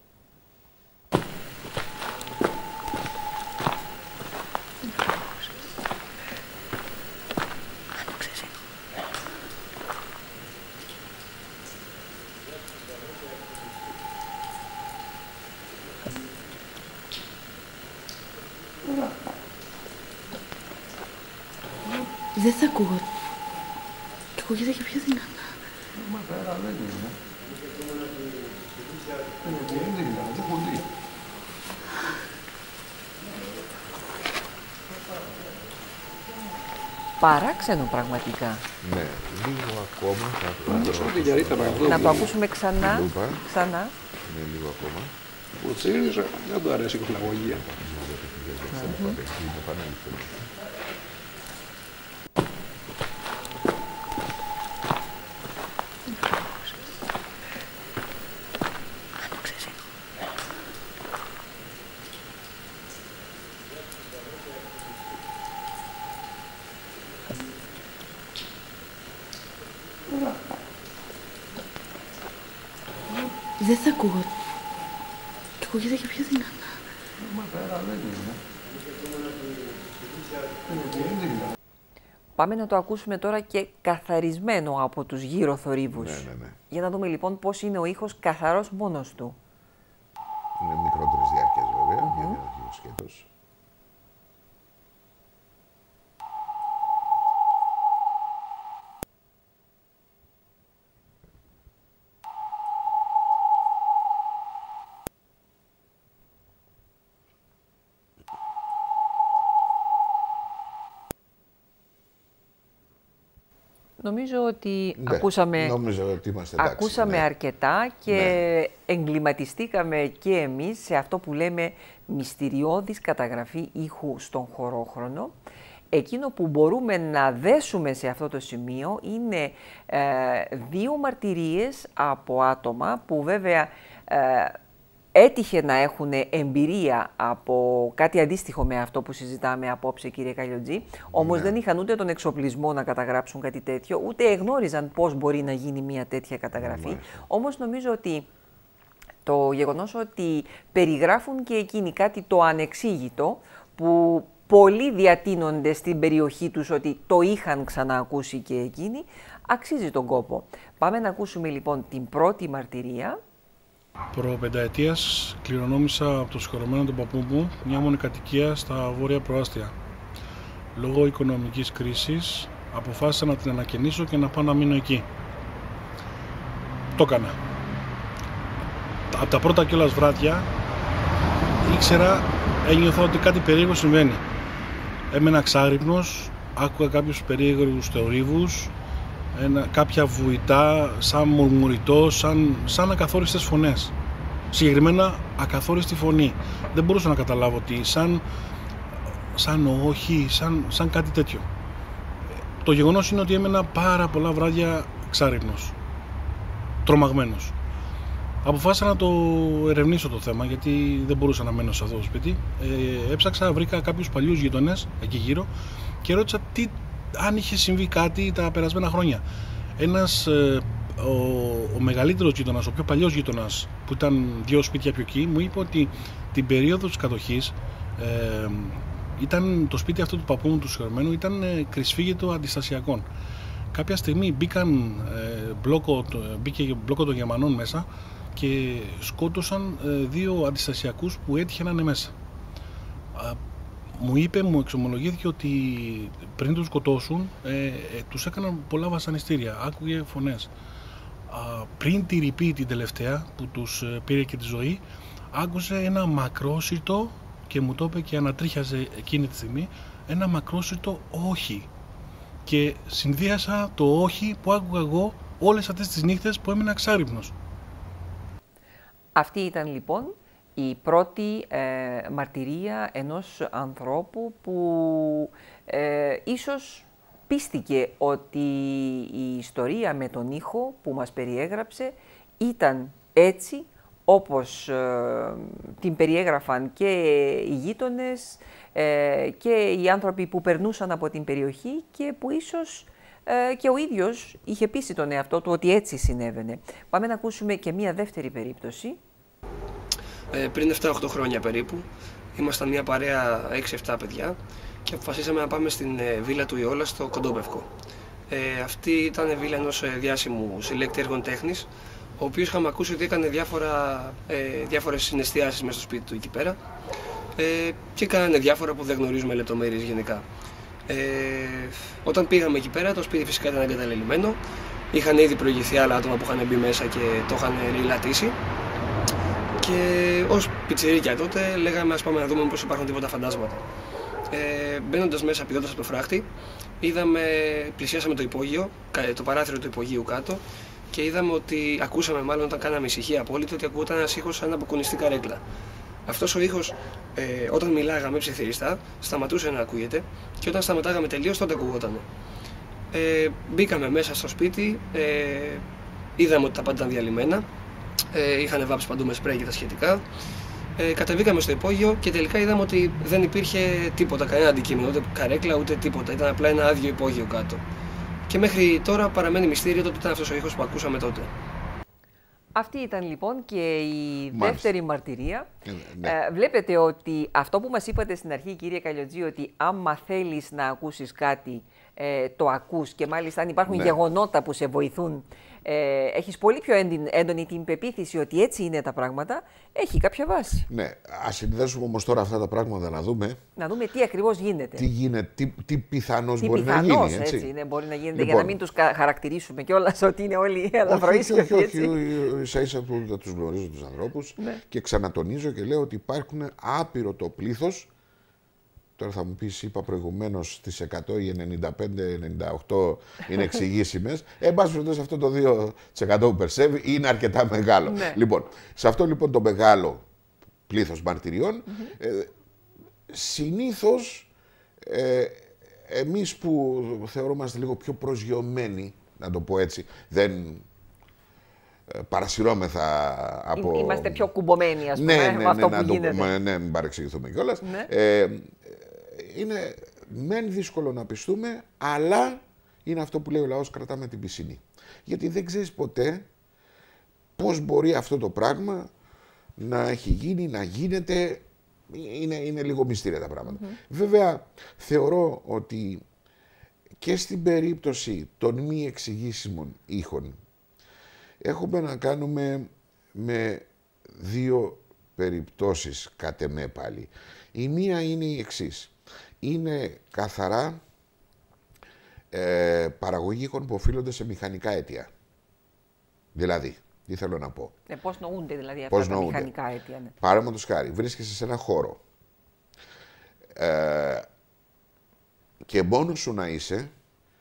Δεν θα ακούω. Και ακούγεται και πιο δυνατά. Μα πέρα δεν είναι. Είναι δυνατά, πολύ. Παράξενο πραγματικά. Ναι, λίγο ακόμα. Θα... Να το ακούσουμε ξανά. Ξανά. Ναι, λίγο ακόμα. Ο Τσίρις δεν του αρέσει η φλαγωγία. Δεν θα ακούω. Και ακούγεται και πιο δυνατά. Μα πέρα δεν είναι. Πάμε να το ακούσουμε τώρα και καθαρισμένο από τους γύρω θορύβους. Ναι, ναι, ναι. Για να δούμε λοιπόν πώς είναι ο ήχος καθαρός μόνος του. Είναι μικρότερες διάρκειες βέβαια, mm-hmm. γιατί είναι ο σκέτος. Νομίζω ότι ναι, ακούσαμε, νομίζω ότι είμαστε εντάξει, ακούσαμε ναι. αρκετά και ναι. εγκληματιστήκαμε και εμείς σε αυτό που λέμε μυστηριώδης καταγραφή ήχου στον χωρόχρονο. Εκείνο που μπορούμε να δέσουμε σε αυτό το σημείο είναι ε, δύο μαρτυρίες από άτομα που βέβαια ε, έτυχε να έχουν εμπειρία από κάτι αντίστοιχο με αυτό που συζητάμε απόψε, κύριε Καλλιωτζή. Όμως ναι. δεν είχαν ούτε τον εξοπλισμό να καταγράψουν κάτι τέτοιο, ούτε εγνώριζαν πώς μπορεί να γίνει μια τέτοια καταγραφή. Ναι. Όμως νομίζω ότι το γεγονός ότι περιγράφουν και εκείνοι κάτι το ανεξήγητο, που πολλοί διατείνονται στην περιοχή τους ότι το είχαν ξαναακούσει και εκείνοι, αξίζει τον κόπο. Πάμε να ακούσουμε λοιπόν την πρώτη μαρτυρία. Προπενταετίας κληρονόμησα από το συγχωρεμένο τον παππού μου μια μονοκατοικία στα βόρεια προάστια. Λόγω οικονομικής κρίσης αποφάσισα να την ανακαινήσω και να πάω να μείνω εκεί. Το έκανα. Από τα πρώτα κιόλας βράδια ήξερα, ένιωθα ότι κάτι περίεργο συμβαίνει. Έμενα ξάγρυπνος, άκουγα κάποιους περίεργους θορύβους, ένα, κάποια βουητά, σαν μουρμουριτό, σαν, σαν ακαθόριστες φωνές. Συγκεκριμένα ακαθόριστη φωνή. Δεν μπορούσα να καταλάβω τι, σαν, σαν όχι, σαν, σαν κάτι τέτοιο. Το γεγονός είναι ότι έμενα πάρα πολλά βράδια ξάρυπνος, τρομαγμένος. Αποφάσισα να το ερευνήσω το θέμα, γιατί δεν μπορούσα να μένω σε αυτό το σπίτι. Ε, έψαξα, βρήκα κάποιους παλιούς γειτονές εκεί γύρω και ρώτησα τι, αν είχε συμβεί κάτι τα περασμένα χρόνια. Ένας, ε, ο, ο μεγαλύτερος γείτονας, ο πιο παλιός γείτονας, που ήταν δύο σπίτια πιο εκεί, μου είπε ότι την περίοδο της κατοχής ε, ήταν το σπίτι αυτό του παππού μου του συγχωρεμένου, ήταν ε, κρυσφύγετο αντιστασιακών. Κάποια στιγμή μπήκαν, ε, μπλόκο, μπήκε μπλόκο των Γερμανών μέσα και σκότωσαν ε, δύο αντιστασιακούς που έτυχε να είναι μέσα. Α, μου είπε, μου εξομολογήθηκε ότι πριν τους σκοτώσουν ε, ε, τους έκαναν πολλά βασανιστήρια, άκουγε φωνές. Α, πριν τη ρηπή την τελευταία που τους ε, πήρε και τη ζωή, άκουσε ένα μακρόσυρτο και μου το είπε και ανατρίχιαζε εκείνη τη στιγμή, ένα μακρόσυρτο όχι. Και συνδύασα το όχι που άκουγα εγώ όλες αυτές τις νύχτες που έμεινα ξάρυπνος. Αυτή ήταν λοιπόν η πρώτη ε, μαρτυρία ενός ανθρώπου που ε, ίσως πίστηκε ότι η ιστορία με τον ήχο που μας περιέγραψε ήταν έτσι όπως ε, την περιέγραφαν και οι γείτονες ε, και οι άνθρωποι που περνούσαν από την περιοχή και που ίσως ε, και ο ίδιος είχε πείσει τον εαυτό του ότι έτσι συνέβαινε. Πάμε να ακούσουμε και μία δεύτερη περίπτωση. Ε, πριν επτά οχτώ χρόνια περίπου, ήμασταν μια παρέα έξι επτά παιδιά και αποφασίσαμε να πάμε στην ε, βίλα του Ιόλα στο Κοντόπευκο. Ε, αυτή ήταν βίλα ενός ε, διάσημου συλλέκτη έργων τέχνης, ο οποίος είχαμε ακούσει ότι έκανε διάφορα, ε, διάφορες συναισθιάσεις μέσα στο σπίτι του εκεί πέρα ε, και κάνανε διάφορα που δεν γνωρίζουμε λεπτομέρειες γενικά. Ε, όταν πήγαμε εκεί πέρα, το σπίτι φυσικά ήταν εγκαταλελειμμένο. Είχαν ήδη προηγηθεί άλλα άτομα που είχαν μπει μέσα και το είχαν λαιλατήσει. Και ως πιτσιρίκια τότε λέγαμε ας πάμε να δούμε πως υπάρχουν τίποτα φαντάσματα. Ε, μπαίνοντας μέσα, πηδώντας από το φράχτη, είδαμε, πλησιάσαμε το υπόγειο, το παράθυρο του υπογείου κάτω και είδαμε ότι, ακούσαμε μάλλον όταν κάναμε ησυχία απόλυτη, ότι ακούγονταν ένας ήχος σαν αποκουνιστή καρέκλα. Αυτός ο ήχος, ε, όταν μιλάγαμε ψιθυριστά, σταματούσε να ακούγεται και όταν σταματάγαμε τελείως τότε ακούγονταν. Ε, μπήκαμε μέσα στο σπίτι, ε, είδαμε ότι τα πάντα ήταν διαλυμένα. Ε, είχαν βάψει παντού με σπρέι και τα σχετικά. Ε, κατεβήκαμε στο υπόγειο και τελικά είδαμε ότι δεν υπήρχε τίποτα, κανένα αντικείμενο, ούτε καρέκλα ούτε τίποτα. Ήταν απλά ένα άδειο υπόγειο κάτω. Και μέχρι τώρα παραμένει μυστήριο το ότι ήταν αυτός ο ήχος που ακούσαμε τότε. Αυτή ήταν λοιπόν και η Μάλιστα. δεύτερη μαρτυρία. Ε, ναι. Ε, βλέπετε ότι αυτό που μας είπατε στην αρχή, κύριε Καλιοτζή, ότι άμα θέλεις να ακούσεις κάτι, ε, το ακούς και μάλιστα αν υπάρχουν ναι. γεγονότα που σε βοηθούν, ε, έχεις πολύ πιο έντονη την πεποίθηση ότι έτσι είναι τα πράγματα, έχει κάποια βάση. Ναι, ας συνδέσουμε όμως τώρα αυτά τα πράγματα να δούμε. Να δούμε τι ακριβώς γίνεται. Τι γίνεται, τι, τι πιθανώς Τι μπορεί πιθανώς, να γίνει, έτσι. έτσι είναι, μπορεί να γίνεται, Λοιπόν, για να μην τους χαρακτηρίσουμε κιόλας ότι είναι όλοι ελαφροείς όχι, και όχι, έτσι. όχι, ίσα ίσα που δεν τους γνωρίζω τους ανθρώπους Ναι. και ξανατονίζω και λέω ότι υπάρχουν άπειρο το πλήθος. Τώρα θα μου πεις, είπα προηγουμένως στις εκατό ή ενενήντα πέντε ενενήντα οκτώ είναι εξηγήσιμες. Εν πάση περιπτώσει αυτό το δύο τοις εκατό που περσεύει είναι αρκετά μεγάλο. Ναι. Λοιπόν, σε αυτό λοιπόν το μεγάλο πλήθος μαρτυριών, mm-hmm. ε, συνήθως ε, εμείς που θεωρούμαστε λίγο πιο προσγειωμένοι, να το πω έτσι, δεν παρασυρώμεθα από... Είμαστε πιο κουμπωμένοι, ας πούμε, ναι, με ναι, αυτό ναι, που το, γίνεται. ναι, ναι, μην παρεξηγηθούμε κιόλας. Ναι. Ε, είναι μεν δύσκολο να πιστούμε, αλλά είναι αυτό που λέει ο λαός, κρατάμε την πισινή. Γιατί δεν ξέρεις ποτέ πώς μπορεί αυτό το πράγμα να έχει γίνει, να γίνεται. Είναι, είναι λίγο μυστήρια τα πράγματα. Mm-hmm. Βέβαια, θεωρώ ότι και στην περίπτωση των μη εξηγήσιμων ήχων έχουμε να κάνουμε με δύο περιπτώσεις κατ' εμέ πάλι. Η μία είναι η εξής. Είναι καθαρά ε, παραγωγή ήχων που οφείλονται σε μηχανικά αίτια. Δηλαδή, τι θέλω να πω. Ε, πώς νοούνται δηλαδή Πώς αυτά τα νοούνται. μηχανικά αίτια. Ναι. Παραδείγματος χάρη, βρίσκεσαι σε ένα χώρο ε, και μόνος σου να είσαι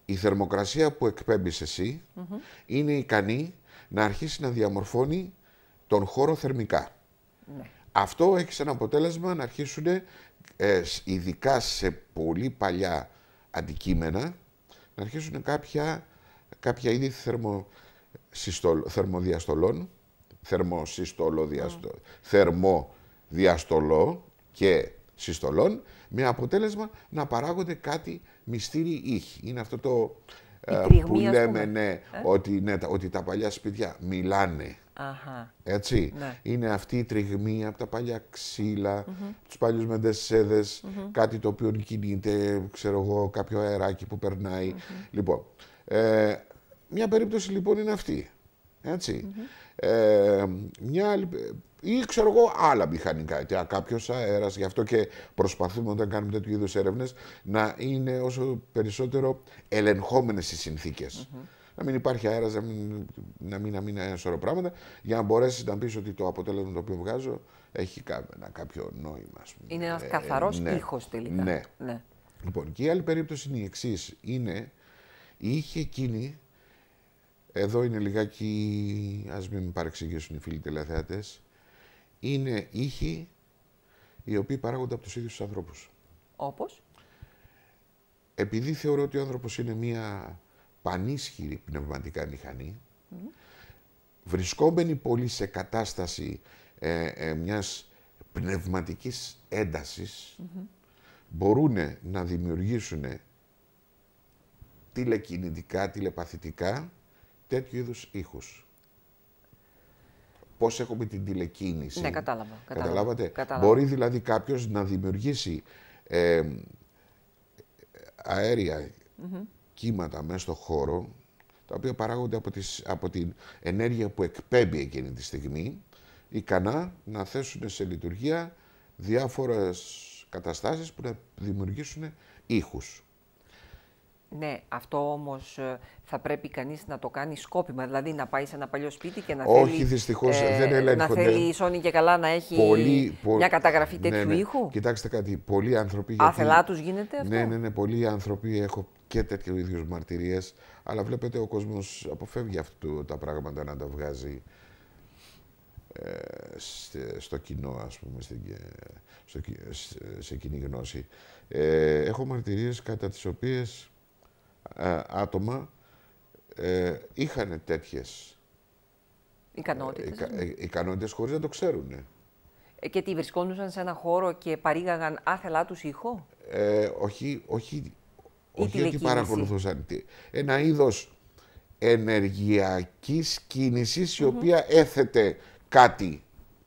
η θερμοκρασία που εκπέμπεις εσύ Mm-hmm. είναι ικανή να αρχίσει να διαμορφώνει τον χώρο θερμικά. Ναι. Αυτό έχει σαν αποτέλεσμα να αρχίσουν, ε, ειδικά σε πολύ παλιά αντικείμενα, να αρχίσουν κάποια, κάποια είδη θερμο, συστολ, θερμοδιαστολών, θερμοσυστολοδιαστο, mm. θερμοδιαστολό και συστολών, με αποτέλεσμα να παράγονται κάτι μυστήριοι ήχοι. Είναι αυτό το ε, που λέμε, ναι, ε? ότι, ναι, ότι τα παλιά σπίτια μιλάνε. Αχα. Έτσι. Ναι. Είναι αυτή η τριγμή από τα παλιά ξύλα, mm-hmm. τους παλιούς μεντεσέδες, mm-hmm. κάτι το οποίο κινείται, ξέρω εγώ, κάποιο αεράκι που περνάει. Mm-hmm. Λοιπόν, ε, μια περίπτωση λοιπόν είναι αυτή. Έτσι. Mm-hmm. Ε, μια άλλη, ή ξέρω εγώ άλλα μηχανικά, κάποιος αέρας, γι' αυτό και προσπαθούμε όταν κάνουμε τέτοιου είδους έρευνες να είναι όσο περισσότερο ελεγχόμενες οι συνθήκες. Mm-hmm. Να μην υπάρχει αέρας, να μην, να μην, να μην είναι ένα σωρό πράγματα, για να μπορέσεις να πεις ότι το αποτέλεσμα το οποίο βγάζω έχει ένα κάποιο νόημα. Ας πούμε. Είναι ένας ε, καθαρός ναι, ήχος τελικά. Ναι. ναι. Λοιπόν, και η άλλη περίπτωση είναι η εξής. Είναι η ήχη εκείνη, εδώ είναι λιγάκι, ας μην με παρεξηγήσουν οι φίλοι τηλεθεατές, είναι ήχοι οι οποίοι παράγονται από τους ίδιους τους ανθρώπους. Όπως? Επειδή θεωρώ ότι ο άνθρωπος είναι μία πανίσχυρη πνευματικά μηχανή, mm. βρισκόμενοι πολύ σε κατάσταση ε, ε, μιας πνευματικής έντασης, mm-hmm. μπορούν να δημιουργήσουν τηλεκινητικά, τηλεπαθητικά, τέτοιου είδους ήχους. Πώς έχουμε την τηλεκίνηση. Ναι, κατάλαβα. Καταλάβατε. Κατάλαβα. Μπορεί δηλαδή κάποιος να δημιουργήσει ε, αέρια mm-hmm. κύματα μέσα στο χώρο, τα οποία παράγονται από, τις, από την ενέργεια που εκπέμπει εκείνη τη στιγμή, ικανά να θέσουν σε λειτουργία διάφορες καταστάσεις που να δημιουργήσουν ήχους. Ναι, αυτό όμως θα πρέπει κανείς να το κάνει σκόπιμα, δηλαδή να πάει σε ένα παλιό σπίτι και να Όχι, θέλει, δυστυχώς, ε, δεν ελέγχονται. να θέλει σώνει και καλά να έχει πολύ, πο... μια καταγραφή τέτοιου ναι, ναι. ήχου. Κοιτάξτε κάτι, πολλοί άνθρωποι... Άθελά γιατί... τους γίνεται αυτό. Ναι, ναι, ναι, πολλοί άνθρωποι, έχω και τέτοιου ίδιους μαρτυρίες, αλλά βλέπετε ο κόσμος αποφεύγει αυτό τα πράγματα να τα βγάζει ε, στο κοινό, ας πούμε, στην, στο, σε κοινή γνώση. Ε, έχω μαρτυρίες κατά τις οποίες ε, άτομα ε, είχαν τέτοιες ικανότητες, ε, ε, ικανότητες χωρίς να το ξέρουν. Ε, και τι, βρισκόντουσαν σε ένα χώρο και παρήγαγαν άθελά τους ήχο. Ε, όχι, όχι, όχι ότι παρακολουθούσαν. Ένα είδος ενεργειακής κίνησης, η mm-hmm. οποία έθετε κάτι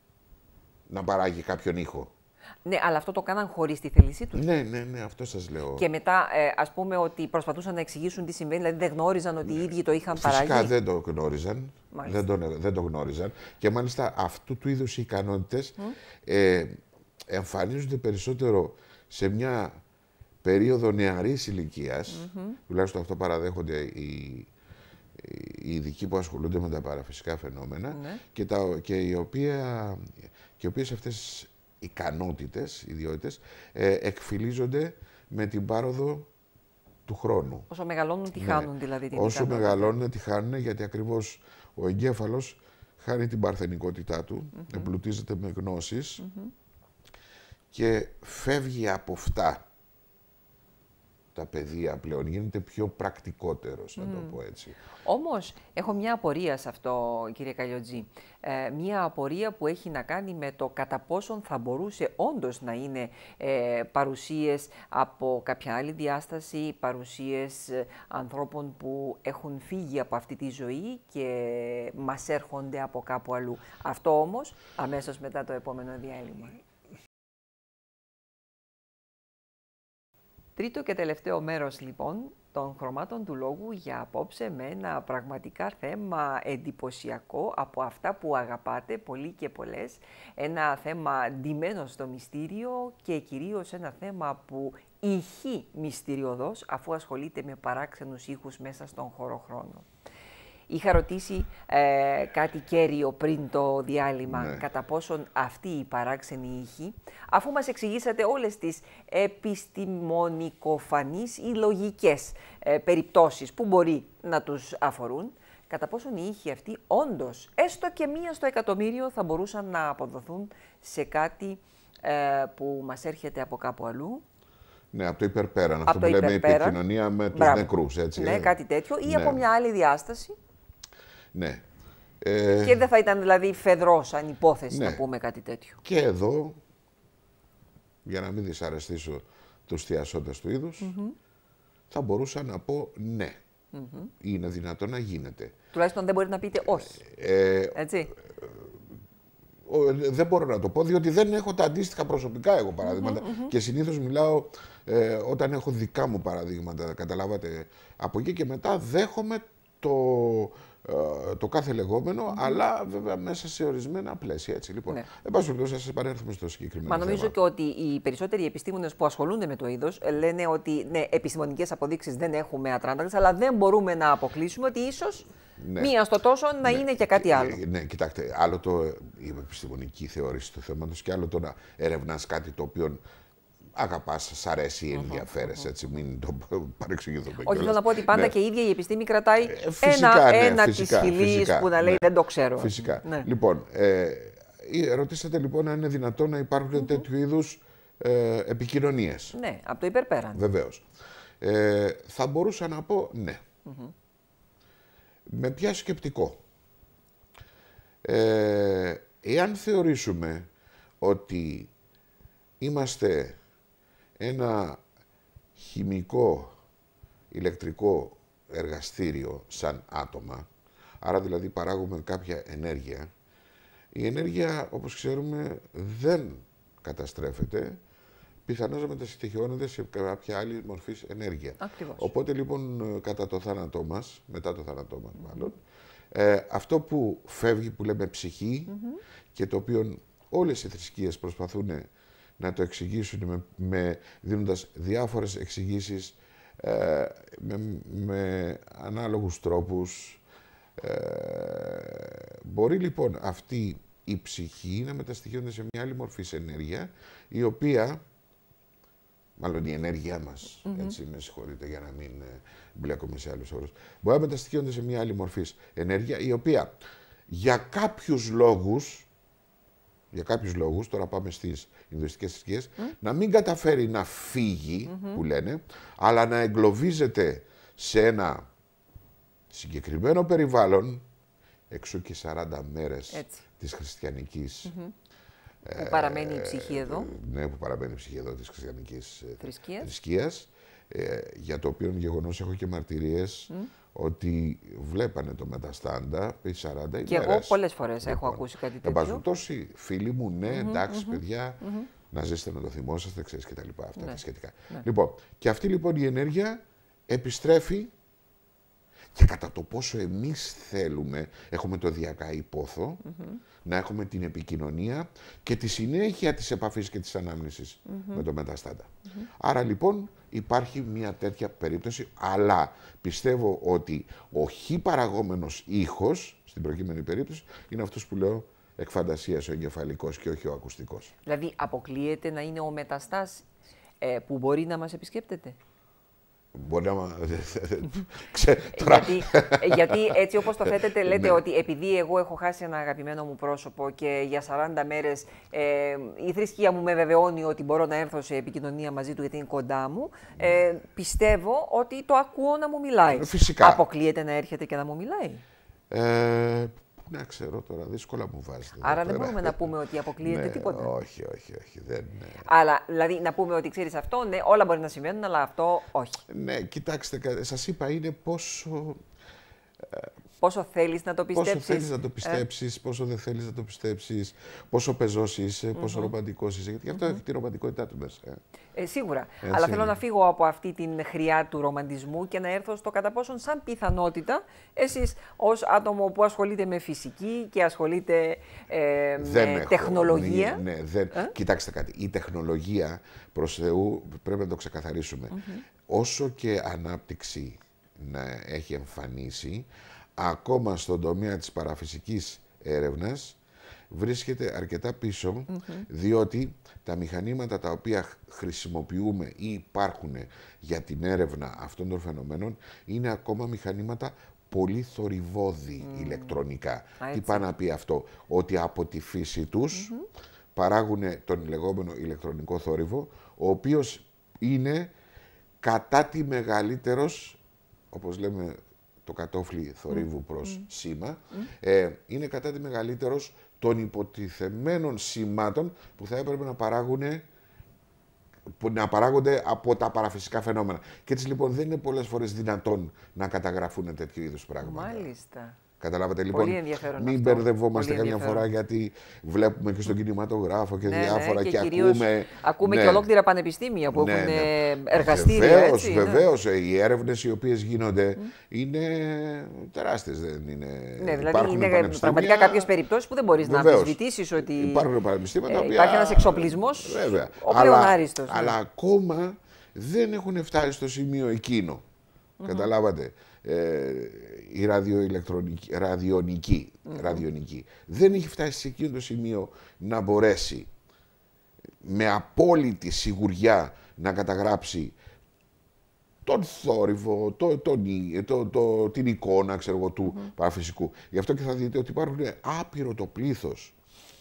να παράγει κάποιον ήχο. Ναι, αλλά αυτό το κάναν χωρίς τη θέλησή τους. Ναι, ναι, ναι, αυτό σας λέω. Και μετά, ε, ας πούμε, ότι προσπαθούσαν να εξηγήσουν τι συμβαίνει, δηλαδή δεν γνώριζαν ότι οι ίδιοι το είχαν Φυσικά παράγει. Φυσικά δεν το γνώριζαν. Δεν το, δεν το γνώριζαν. Και μάλιστα αυτού του είδους οι ικανότητες mm. ε, εμφανίζονται περισσότερο σε μια περίοδο νεαρής ηλικίας, mm-hmm. τουλάχιστον αυτό παραδέχονται οι, οι ειδικοί που ασχολούνται με τα παραφυσικά φαινόμενα, mm-hmm. και, τα, και, οι οποία, και οι οποίες αυτές ικανότητες, ιδιότητες, ε, εκφυλίζονται με την πάροδο του χρόνου. Όσο μεγαλώνουν, τη χάνουν ναι. δηλαδή την Όσο ικανότητα. μεγαλώνουν, τη χάνουν, γιατί ακριβώς ο εγκέφαλος χάνει την παρθενικότητά του, mm-hmm. εμπλουτίζεται με γνώσεις mm-hmm. και φεύγει από αυτά τα παιδεία πλέον, γίνεται πιο πρακτικότερος, να mm. το πω έτσι. Όμως, έχω μια απορία σε αυτό, κύριε Καλιωτζή. Ε, μια απορία που έχει να κάνει με το κατά πόσον θα μπορούσε όντως να είναι ε, παρουσίες από κάποια άλλη διάσταση, παρουσίες ε, ανθρώπων που έχουν φύγει από αυτή τη ζωή και μας έρχονται από κάπου αλλού. Αυτό όμως, αμέσως μετά το επόμενο διάλειμμα. Τρίτο και τελευταίο μέρος, λοιπόν, των χρωμάτων του λόγου για απόψε με ένα πραγματικά θέμα εντυπωσιακό από αυτά που αγαπάτε πολύ και πολλές. Ένα θέμα ντυμένο στο μυστήριο και κυρίως ένα θέμα που ηχεί μυστηριωδώς αφού ασχολείται με παράξενους ήχους μέσα στον χώρο χρόνο. Είχα ρωτήσει ε, κάτι κέριο πριν το διάλειμμα, Ναι. κατά πόσον αυτή η παράξενη ήχη, αφού μας εξηγήσατε όλες τις επιστημονικοφανείς ή λογικές ε, περιπτώσεις που μπορεί να τους αφορούν, κατά πόσον οι ήχοι αυτοί όντως, έστω και μία στο εκατομμύριο, θα μπορούσαν να αποδοθούν σε κάτι ε, που μας έρχεται από κάπου αλλού. Ναι, από το υπερπέραν. Από Αυτό το που λέμε υπερπέραν. επικοινωνία με τους Μπράβο. νεκρούς, έτσι. Ναι, ε. κάτι τέτοιο. Ή Ναι. από μια άλλη διάσταση. Ναι. Ε, Και δεν θα ήταν δηλαδή φεδρός αν υπόθεση ναι. να πούμε κάτι τέτοιο. Και εδώ, για να μην δυσαρεστήσω τους θειασόντες του είδους, θα μπορούσα να πω ναι. Είναι δυνατόν να γίνεται. Τουλάχιστον δεν μπορεί να πείτε όχι. Ε, Έτσι. ο- δεν μπορώ να το πω, διότι δεν έχω τα αντίστοιχα προσωπικά εγώ παραδείγματα και συνήθως μιλάω ε, όταν έχω δικά μου παραδείγματα, καταλάβατε, από εκεί και μετά δέχομαι το, ε, το κάθε λεγόμενο, αλλά βέβαια μέσα σε ορισμένα πλαίσια, έτσι. Λοιπόν, Ναι. εν πάση περιπτώσει, θα σας επανέλθουμε στο συγκεκριμένο Μα νομίζω θέμα. και ότι οι περισσότεροι επιστήμονες που ασχολούνται με το είδος ε, λένε ότι ναι, επιστημονικές αποδείξεις δεν έχουμε ατράνταξες, αλλά δεν μπορούμε να αποκλείσουμε ότι ίσως Ναι. μία στο τόσο να είναι και κάτι άλλο. Ε, Ναι, κοιτάξτε, άλλο το, η επιστημονική θεώρηση του θέματος και άλλο το να ερευνάς κάτι το οποίο αγαπάς, σ' αρέσει, ενδιαφέρεσαι, έτσι, μην το παρεξηγηθούμε Όχι, κιόλας. θέλω να πω ότι πάντα Ναι. και η ίδια η επιστήμη κρατάει Ε, φυσικά, ένα, ναι, ένα φυσικά, της φυλής φυσικά, που να λέει ναι. δεν το ξέρω. Φυσικά. Ναι. Λοιπόν, ε, ε, ρωτήσατε λοιπόν αν είναι δυνατόν να υπάρχουν τέτοιου είδους ε, επικοινωνίες. Ναι, από το υπερπέραν. Βεβαίως. Ε, θα μπορούσα να πω ναι. Με ποια σκεπτικό. Ε, εάν θεωρήσουμε ότι είμαστε ένα χημικό ηλεκτρικό εργαστήριο σαν άτομα, άρα δηλαδή παράγουμε κάποια ενέργεια, η ενέργεια, όπως ξέρουμε, δεν καταστρέφεται, πιθανώς να μεταστοιχειώνεται σε κάποια άλλη μορφή ενέργεια. Ακριβώς. Οπότε λοιπόν κατά το θάνατό μας, μετά το θάνατό μας μάλλον, ε, αυτό που φεύγει που λέμε ψυχή και το οποίο όλες οι θρησκείες προσπαθούν να το εξηγήσουν με, με, δίνοντας διάφορες εξηγήσεις ε, με, με ανάλογους τρόπους. Ε, μπορεί λοιπόν αυτή η ψυχή να μεταστοιχειώνεται σε μια άλλη μορφή ενέργεια, η οποία, μάλλον η ενέργειά μας, έτσι με συγχωρείτε για να μην ε, μπλέκομαι σε άλλους όρους, μπορεί να μεταστοιχειώνεται σε μια άλλη μορφή ενέργεια, η οποία για κάποιους λόγους, για κάποιους λόγους, τώρα πάμε στις Ινδουιστικές θρησκείες, να μην καταφέρει να φύγει, που λένε, αλλά να εγκλωβίζεται σε ένα συγκεκριμένο περιβάλλον, εξού και σαράντα μέρες Έτσι. της χριστιανικής Που παραμένει η ψυχή εδώ. ναι, που παραμένει η ψυχή εδώ της χριστιανικής ε, Θρησκείας. θρησκείας, ε, για το οποίο γεγονός έχω και μαρτυρίες ότι βλέπανε το μεταστάντα επί σαράντα Και ημέρες. εγώ πολλές φορές έχω Λοιπόν, ακούσει κάτι εν τέτοιο. πάση περιπτώσει, φίλοι μου, ναι, εντάξει, παιδιά, να ζήσετε να το θυμόσαστε, ξέρεις και τα λοιπά, αυτά Ναι. τα σχετικά. Ναι. Λοιπόν, και αυτή λοιπόν η ενέργεια επιστρέφει και κατά το πόσο εμείς θέλουμε, έχουμε το διακαή πόθο, να έχουμε την επικοινωνία και τη συνέχεια της επαφής και της ανάμνησης με το μεταστάντα. Άρα λοιπόν υπάρχει μια τέτοια περίπτωση, αλλά πιστεύω ότι ο χ παραγόμενος ήχος, στην προκείμενη περίπτωση, είναι αυτός που λέω εκ φαντασίας ο εγκεφαλικός και όχι ο ακουστικός. Δηλαδή αποκλείεται να είναι ο μεταστάς ε, που μπορεί να μας επισκέπτεται. Μπορεί να... μα- Ξέ, τώρα... γιατί, ε, γιατί έτσι όπως το θέτετε λέτε Ναι. ότι επειδή εγώ έχω χάσει ένα αγαπημένο μου πρόσωπο και για σαράντα μέρες ε, η θρησκεία μου με βεβαιώνει ότι μπορώ να έρθω σε επικοινωνία μαζί του γιατί είναι κοντά μου, ε, πιστεύω ότι το ακούω να μου μιλάει. Φυσικά. Αποκλείεται να έρχεται και να μου μιλάει. Ε, να ξέρω τώρα, δύσκολα μου βάζετε. εδώ Άρα δεν πέρα. μπορούμε να πούμε ότι αποκλείεται Ναι, τίποτα. όχι, όχι, όχι. Δεν, ναι. Αλλά δηλαδή να πούμε ότι ξέρεις αυτό, ναι, όλα μπορεί να συμβαίνουν, αλλά αυτό όχι. ναι, κοιτάξτε, κα- σας είπα, είναι πόσο, Πόσο θέλεις να το πόσο πιστέψεις. θέλεις να το ε, πιστέψεις, πόσο δεν θέλεις να το πιστέψεις, πόσο πεζός είσαι, πόσο ρομαντικός είσαι. Γιατί γι' αυτό έχει τη ρομαντικότητά του μέσα. ε. Ε, σίγουρα. Έτσι Αλλά θέλω είναι. να φύγω από αυτή την χρειά του ρομαντισμού και να έρθω στο κατά πόσον σαν πιθανότητα εσείς ως άτομο που ασχολείται με φυσική και ασχολείται ε, Δεν με έχω, τεχνολογία. Ναι, ναι, δεν. Ε? Κοιτάξτε κάτι. Η τεχνολογία, προς Θεού, πρέπει να το ξεκαθαρίσουμε. Όσο και ανάπτυξη να έχει εμφανίσει, ακόμα στον τομέα της παραφυσικής έρευνας βρίσκεται αρκετά πίσω, mm-hmm. διότι τα μηχανήματα τα οποία χρησιμοποιούμε ή υπάρχουν για την έρευνα αυτών των φαινομένων είναι ακόμα μηχανήματα πολύ θορυβώδη mm. ηλεκτρονικά. Α, τι πάει να πει αυτό? Ότι από τη φύση τους mm-hmm. παράγουν τον λεγόμενο ηλεκτρονικό θόρυβο, ο οποίος είναι κατά τη μεγαλύτερος, όπως λέμε το κατόφλι θορύβου προς mm. σήμα, mm. Ε, είναι κατά τη μεγαλύτερος των υποτιθεμένων σημάτων που θα έπρεπε να παράγουν, που να παράγονται από τα παραφυσικά φαινόμενα. Και έτσι λοιπόν δεν είναι πολλές φορές δυνατόν να καταγραφούν τέτοιου είδους πράγματα. Μάλιστα. Καταλάβατε λοιπόν, πολύ ενδιαφέρον μην αυτό. μπερδευόμαστε καμιά φορά, γιατί βλέπουμε και στον κινηματογράφο και ναι, διάφορα ναι, και, και ακούμε... Ακούμε ναι, και ολόκληρα πανεπιστήμια που ναι, έχουν ναι. εργαστήρια. Βεβαίως, έτσι, βεβαίως. Ναι. Οι έρευνες οι οποίες γίνονται mm. είναι τεράστιες. Δεν είναι... Ναι, δηλαδή είναι πραγματικά κάποιες περιπτώσεις που δεν μπορείς βεβαίως. να αμφισβητήσεις ότι υπάρχουν πανεπιστήμια, ε, υπάρχει ένας εξοπλισμός ο πλέον άριστος. Αλλά ναι. ακόμα δεν έχουν φτάσει στο σημείο εκείνο. Mm-hmm. Καταλάβατε. Ε, η ραδιοηλεκτρονική, ραδιονική, mm-hmm. ραδιονική δεν έχει φτάσει σε εκείνο το σημείο να μπορέσει με απόλυτη σιγουριά να καταγράψει τον θόρυβο, το, το, το, το, την εικόνα ξέρω εγώ, του mm-hmm. παραφυσικού. Γι' αυτό και θα δείτε ότι υπάρχουν άπειρο το πλήθος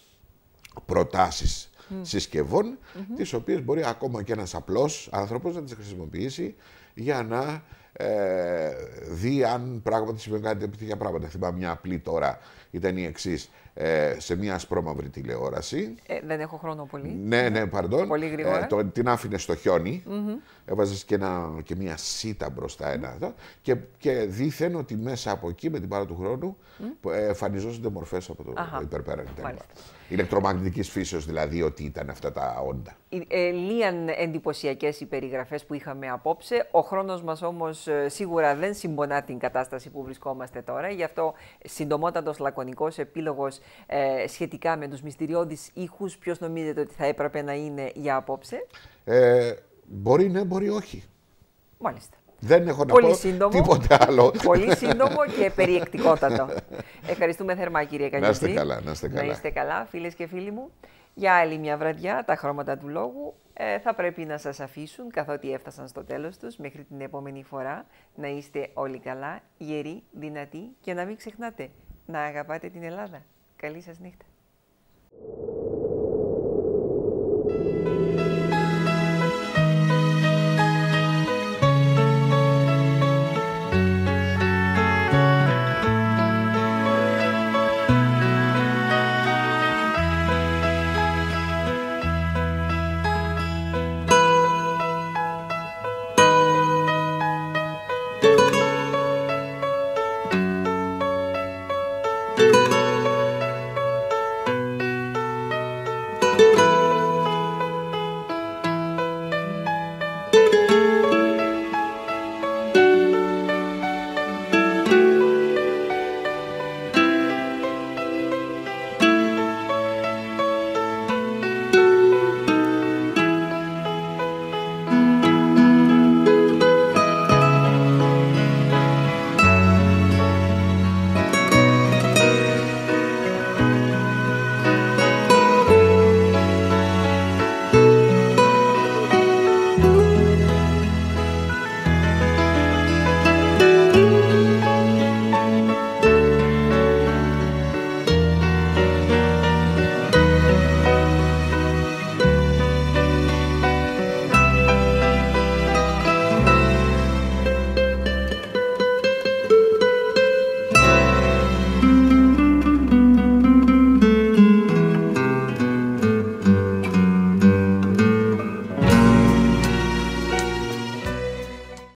προτάσεις mm. συσκευών, mm-hmm. τις οποίες μπορεί ακόμα και ένας απλός άνθρωπος να τις χρησιμοποιήσει για να ε, δει αν πράγματι συμβαίνει κάτι τέτοια πράγματα. Θυμάμαι μια απλή τώρα, ήταν η εξής, ε, σε μια ασπρόμαυρη τηλεόραση. Ε, δεν έχω χρόνο πολύ. Ναι, ναι, παρντών. Πολύ γρήγορα. Ε, το, την άφηνε στο χιόνι, mm-hmm. έβαζες και, ένα, και μια σίτα μπροστά ένα, mm-hmm. και, και δήθεν ότι μέσα από εκεί με την πάρα του χρόνου mm-hmm. εμφανιζόνται μορφές από το υπερπέραν. Ηλεκτρομαγνητικής φύσεως δηλαδή, ότι ήταν αυτά τα όντα. Ε, Λίαν εντυπωσιακές οι περιγραφές που είχαμε απόψε. Ο χρόνος μας όμως ε, σίγουρα δεν συμπονά την κατάσταση που βρισκόμαστε τώρα. Γι' αυτό συντομότατος λακωνικός επίλογος ε, σχετικά με τους μυστηριώδεις ήχους. Ποιος νομίζετε ότι θα έπρεπε να είναι για απόψε? Ε, μπορεί ναι, μπορεί όχι. Μάλιστα. Δεν έχω να πολύ πω σύντομο, τίποτε άλλο. Πολύ σύντομο και περιεκτικότατο. Ευχαριστούμε θερμά, κύριε Κανιωτζή. Να είστε καλά, να είστε καλά. Να είστε καλά, φίλες και φίλοι μου. Για άλλη μια βραδιά, τα χρώματα του λόγου ε, θα πρέπει να σας αφήσουν, καθότι έφτασαν στο τέλος τους. Μέχρι την επόμενη φορά, να είστε όλοι καλά, γεροί, δυνατοί και να μην ξεχνάτε να αγαπάτε την Ελλάδα. Καλή σας νύχτα.